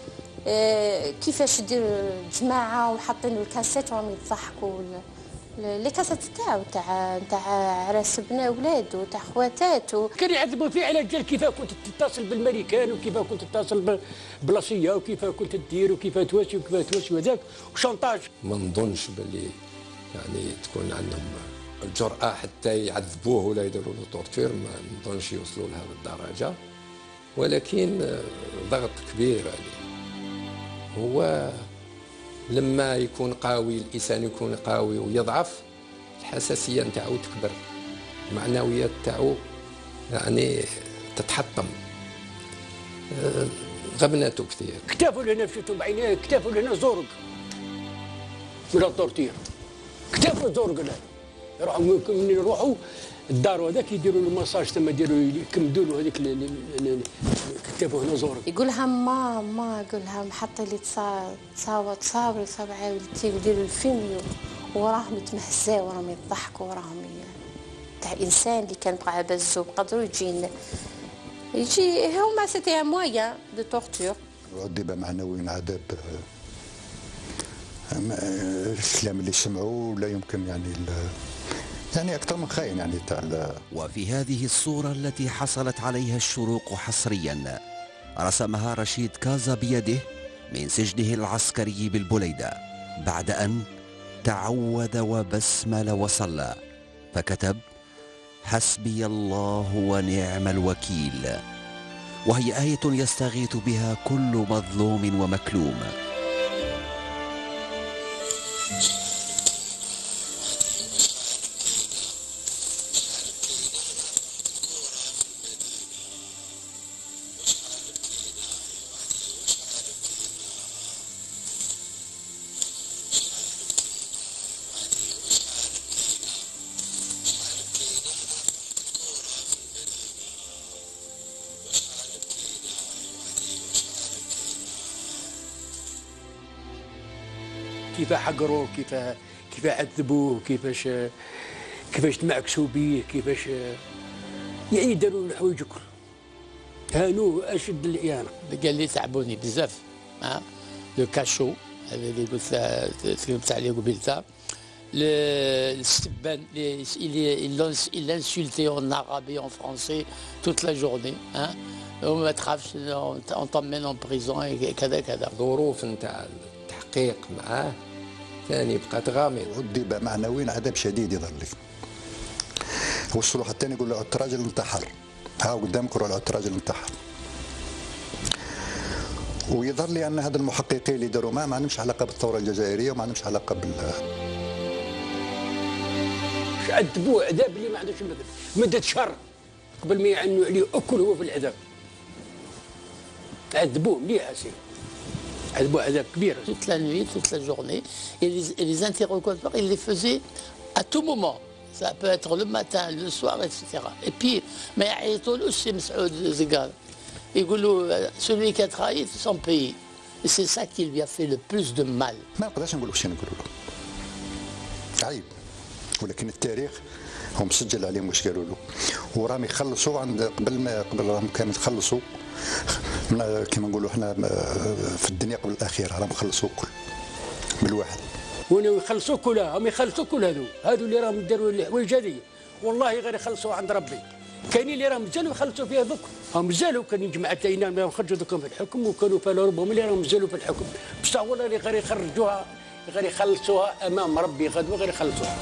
كيفاش يدير جماعه وحاطين الكاسيت وراهم يضحكوا. لي كاسيت تاعو تاع عراس بنا ولادو تاع خواتاتو كان يعذبوا فيه على جال كيف كنت تتصل بالماريكان وكيف كنت تتصل بلاصيه وكيف كنت تدير وكيف تواسي وهذاك وشانطاج. ما نظنش باللي يعني تكون عندهم الجرأة حتى يعذبوه ولا يديروا له تورتير، ما نظنش يوصلوا لهذه الدرجة، ولكن ضغط كبير عليه. هو لما يكون قوي، الانسان يكون قوي ويضعف، الحساسيه نتاعو تكبر، المعنويات تاعو يعني تتحطم. غبناته كثير. كتافوا لهنا مشيتوا بعينيه، كتافوا لهنا زورق ولا التورتير، كتافوا زورق له يروحوا من يروحوا الدار هذاك يديروا له ماساج ثم يديروا يكمدوا له هذيك كتافوا هنا زورق. يقول لها ماما، يقول لها محطي لي تصاوري عائلتي وديروا الفيلم وراهم يتمهزاو وراهم يضحكوا وراهم تاع انسان اللي كان بقى بزو قدروا يجي هما سيتي ان مويان دو تورتور. عذب معنويا عذاب، الكلام اللي سمعوه لا يمكن يعني أكثر من خاين يعني تاع. وفي هذه الصورة التي حصلت عليها الشروق حصريا رسمها رشيد كازا بيده من سجنه العسكري بالبليدة بعد أن تعوذ وبسمل وصلى، فكتب: حسبي الله ونعم الوكيل، وهي آية يستغيث بها كل مظلوم ومكلوم. كيف حقروه، كيف عذبوه، كيفاش تمعكسوا به، كيفاش يعني داروا الحوايج الكل، هانوه اشد الاهانه. قال لي تعبوني بزاف، لو كاشو هذا اللي تكلمت عليه قبيلتها، السبان il insultait en arabe et en français toute la journée. وما تخافش on t'emmène en prison كذا كذا. ظروف نتاع التحقيق معاه ثاني بقات غامض. عذب معنويا عذاب شديد يظل لي. وصلوا حتى يقول له الراجل انتحر، ها قدامك الراجل انتحر. ويظهر لي ان هذا المحققين اللي داروا ما عندهمش علاقه بالثوره الجزائريه وما عندهمش علاقه عذبوه عذاب اللي ما عندوش مدة شهر قبل ما يعنوا عليه اكل هو في العذاب. عذبوه مليح سي، عذبوه عذاب كبير. Toute la nuit, toute la journée, et les interrogatoires, ils les faisaient à tout moment. Ça peut être le matin, le soir, etc. Et puis, ما يعيطولوش سي مسعود زقار. يقولوا celui qui a trahi son pays. Et c'est ça qui lui a fait le plus de mal. ما نقدرش نقول واش نقولوا له. عيب. ولكن التاريخ هو مسجل عليهم واش قالوا له. وراهم يخلصوا عند قبل راهم كانوا يخلصوا كما نقولوا احنا في الدنيا قبل الاخيره راهم يخلصوا كل بالواحد. ولاو يخلصوا كلها، هم يخلصوا كل هذو اللي راهم داروا الحوايج هذه والله غير يخلصوا عند ربي. كاينين اللي راهم مازالوا يخلصوا فيها دوك، هم مازالوا كاينين جماعتين راهم خرجوا دوكم في الحكم وكانوا فالوا ربهم اللي راهم مازالوا في الحكم، بصح والله اللي غير يخرجوها غير يخلصوها امام ربي غدوه غير يخلصوها.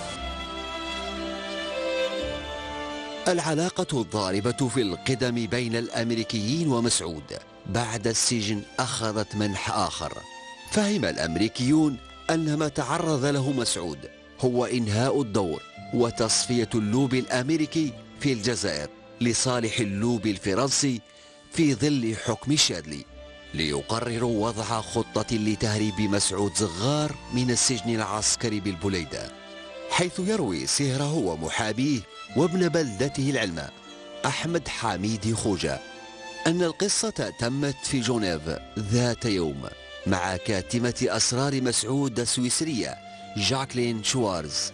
العلاقة الضاربة في القدم بين الأمريكيين ومسعود بعد السجن أخذت منح آخر. فهم الأمريكيون أن ما تعرض له مسعود هو إنهاء الدور وتصفية اللوب الأمريكي في الجزائر لصالح اللوب الفرنسي في ظل حكم الشاذلي، ليقرروا وضع خطة لتهريب مسعود زغار من السجن العسكري بالبليدة، حيث يروي سهره ومحابيه وابن بلدته العلماء أحمد حميدي خوجة أن القصة تمت في جنيف ذات يوم مع كاتمة أسرار مسعود السويسرية جاكلين شوارز.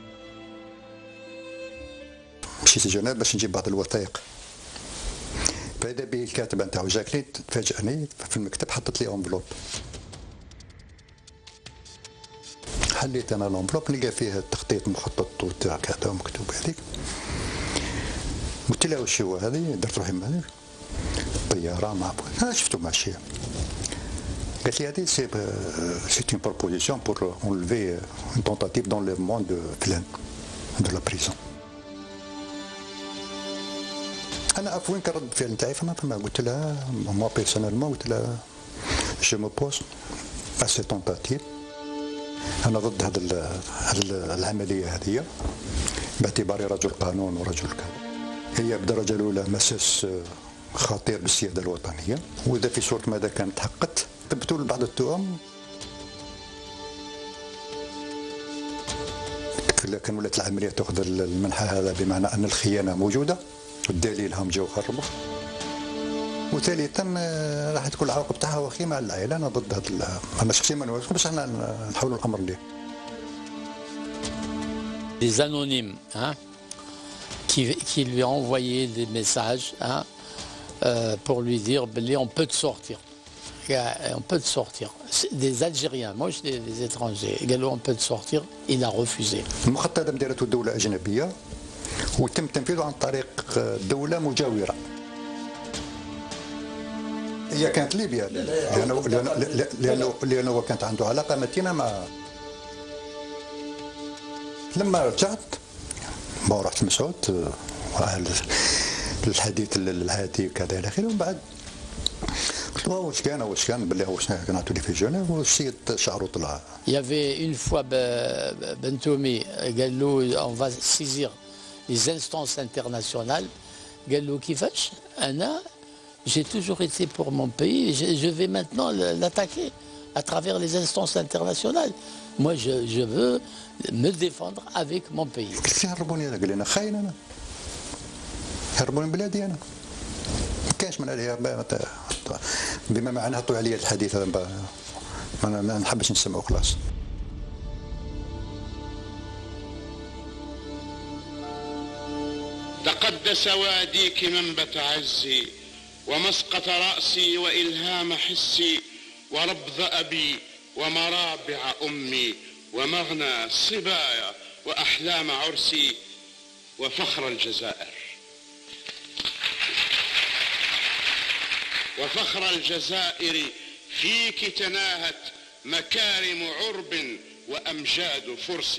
مشيت لجنيف باش نجيب بعض الوثائق، فإذا به الكاتبة نتاعو جاكلين تفاجأني في المكتب، حطت لي أنفلوب، حليت أنا الأنفلوب نلقى فيها التخطيط مخطط وتاع كذا ومكتوب هذيك، قلت لها وش هو هذه؟ درت روحي مالي طيارة مع أنا شفتو ماشية، قالت لي هذه سي اون بروبوزيسيون بور انليفي اون تونتاتيف دونليفمون دو فلان دو لا بريزون. انا وين كان رد الفعل نتاعي فما قلت لها موا بيرسونيلمون، قلت لها جو مو بوز ا سي تونتاتيف، انا ضد هذه العمليه هذه باعتباري رجل قانون ورجل كذا. هي بالدرجه الاولى مساس خطير بالسياده الوطنيه، واذا في صوره ماذا كانت حقت ثبتوا بعض التهم، لكن ولات العمليه تاخذ المنحى هذا بمعنى ان الخيانه موجوده والدليل هم جاو خربوا، وثالثا راح تكون العواقب تاعها وخيمه على العائله. انا ضد هذا، انا شخصيا ما نوافقش باش احنا نحولوا الامر ليه. Des anonymes, hein, qui lui ont envoyé des messages, hein, pour lui dire on peut te sortir. On peut te sortir. Des Algériens, moi je dis des étrangers. On peut te sortir. Il a refusé. المخطط هذا دارته دولة أجنبية وتم تنفيذه عن طريق دولة مجاورة. هي كانت ليبيا لأنه كانت عنده علاقة متينة مع. لما رجعت رحت مسعود الحديث الهادي وكذا إلى آخره، ومن بعد قلت له واش كان بالله واش كان عطولي في جنيف والسيد شعره طلع. Il y avait une fois Bentoumi قال له on va saisir les instances internationales. قال له كيفاش؟ أنا j'ai toujours été pour mon pays, je vais maintenant l'attaquer à travers les instances internationales. Moi je veux me défendre avec mon pays. قلت له هربوني هذا، قال لي أنا خاين، أنا هربوني من بلادي، أنا ما كانش من عليها بما معناه طوي عليا الحديث هذا ما نحبش نسمعه خلاص. تقدس واديك منبت عزي ومسقط رأسي وإلهام حسي وربض أبي ومرابع أمي ومغنى صبايا وأحلام عرسي وفخر الجزائر. وفخر الجزائر فيك تناهت مكارم عرب وأمجاد فرس،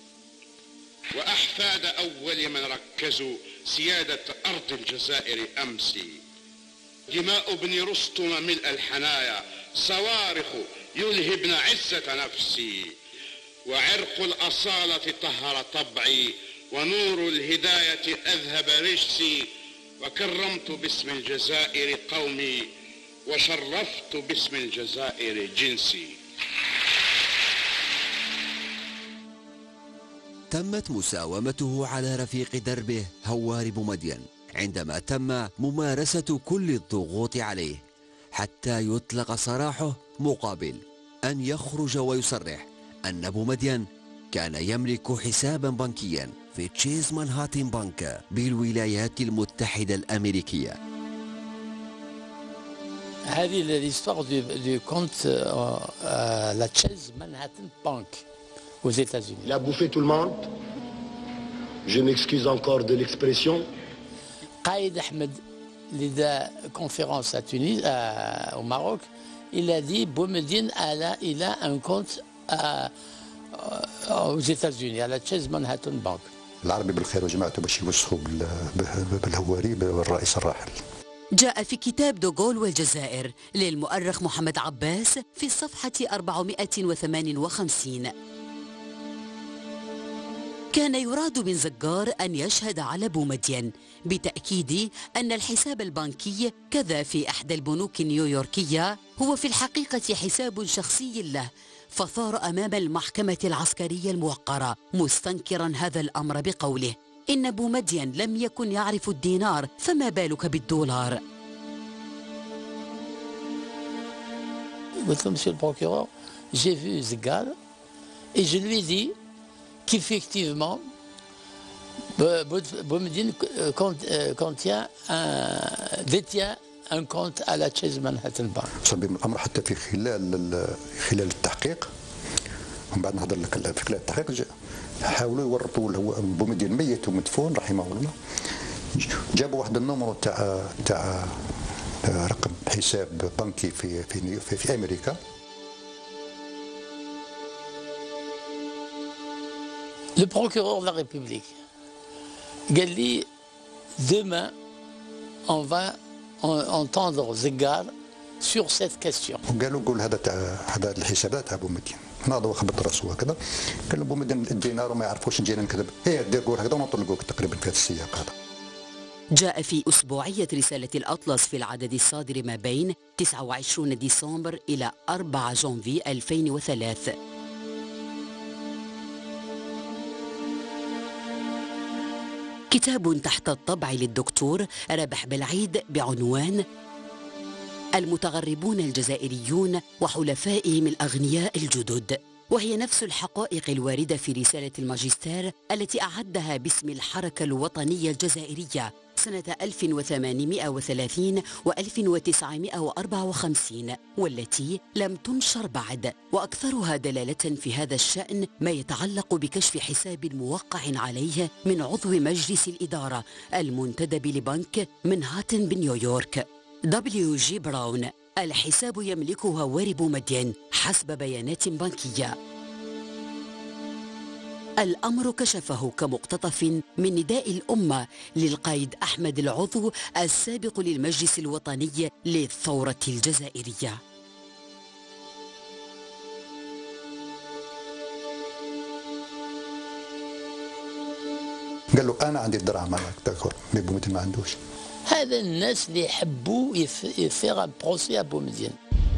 وأحفاد أول من ركزوا سيادة أرض الجزائر أمس. دماء ابن رستم ملء الحنايا، صوارخ يلهبن عزة نفسي، وعرق الأصالة طهر طبعي، ونور الهداية أذهب رجسي، وكرمت باسم الجزائر قومي، وشرفت باسم الجزائر جنسي. تمت مساومته على رفيق دربه هواري بومدين عندما تم ممارسة كل الضغوط عليه حتى يطلق سراحه، مقابل أن يخرج ويصرح أن بومدين كان يملك حسابا بنكيا في تشيز مانهاتن بنك بالولايات المتحدة الأمريكية. هذه l'histoire du compte la Chase Manhattan Bank aux États-Unis. Il a bouffé tout le monde. Je m'excuse encore de l'expression. Qaïd Ahmed, لدى conférence à Tunis, au Maroc, il a dit Boumediene il a un compte aux États-Unis, à la Chase Manhattan Bank. العربي بالخير وجماعته باش يوسخوا بالهواري بالرئيس الراحل. جاء في كتاب دوغول والجزائر للمؤرخ محمد عباس في الصفحة 458: كان يراد من زجار أن يشهد على بومدين بتأكيد أن الحساب البنكي كذا في إحدى البنوك النيويوركية هو في الحقيقة حساب شخصي له، فثار أمام المحكمة العسكرية الموقرة مستنكرا هذا الأمر بقوله: إن بومدين لم يكن يعرف الدينار فما بالك بالدولار. قلت له monsieur le procureur, j'ai vu Zgal et je lui ai dit qu'effectivement Boumediene détient un compte à la Chase Manhattan Bank. صار الامر حتى في خلال التحقيق، ومن بعد نهضر لك في خلال التحقيق حاولوا يورطوا بومدين ميت ومدفون رحمه الله. جابوا واحد النمرو تاع رقم حساب بنكي في امريكا. Le procureur de la République قال لي demain on va entendre Zegar sur cette question. وقالوا قول هذا الحساب تاع بومدين. ناضوا خبط راسه هكذا، قال له بومدين الدينار وما يعرفوش نجينا نكذب، دير قول هكذا ونطلقوك تقريبا في هذا السياق هذا. جاء في أسبوعية رسالة الأطلس في العدد الصادر ما بين 29 ديسمبر إلى 4 جانفي 2003: كتاب تحت الطبع للدكتور رابح بالعيد بعنوان المتغربون الجزائريون وحلفائهم الأغنياء الجدد، وهي نفس الحقائق الواردة في رسالة الماجستير التي أعدها باسم الحركة الوطنية الجزائرية سنة 1830 و1954، والتي لم تنشر بعد، وأكثرها دلالة في هذا الشأن ما يتعلق بكشف حساب موقع عليه من عضو مجلس الإدارة المنتدب لبنك منهاتن بنيويورك W.G. براون. الحساب يملكه هواري بومدين حسب بيانات بنكية. الأمر كشفه كمقتطف من نداء الأمة للقائد أحمد العضو السابق للمجلس الوطني للثورة الجزائرية. قال له أنا عندي الدراهم مي بومدين ما عندوش. هذا الناس اللي يحبوا يفيغ ان بروسي ا بومدين.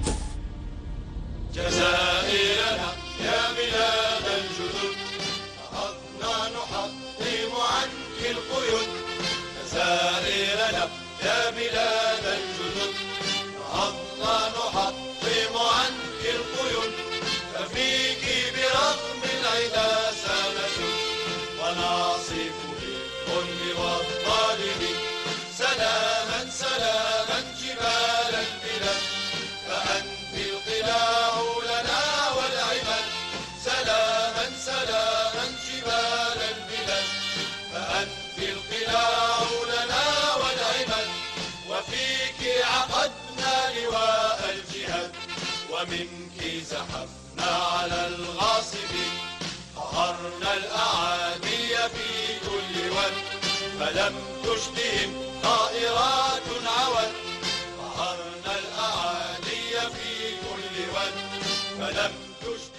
جزائرنا يا بلاد الجدد نهضنا نحطم عنك القيود. جزائرنا يا بلاد الجدد نهضنا نحطم عنك القيود. ففيك برغم العدا سنجد ونعصف بالظلم والظالم. سلاما سلاما جبال البلاد فأنت القلاع لنا والعماد. سلاما سلاما جبال البلاد فأنت القلاع لنا والعماد. وفيك عقدنا لواء الجهاد ومنك زحفنا على الغاصبين. قهرنا الأعادي في كل واد فلم تشتهم طائرات عود. قهرنا الأعادي في كل واد فلم تشتهم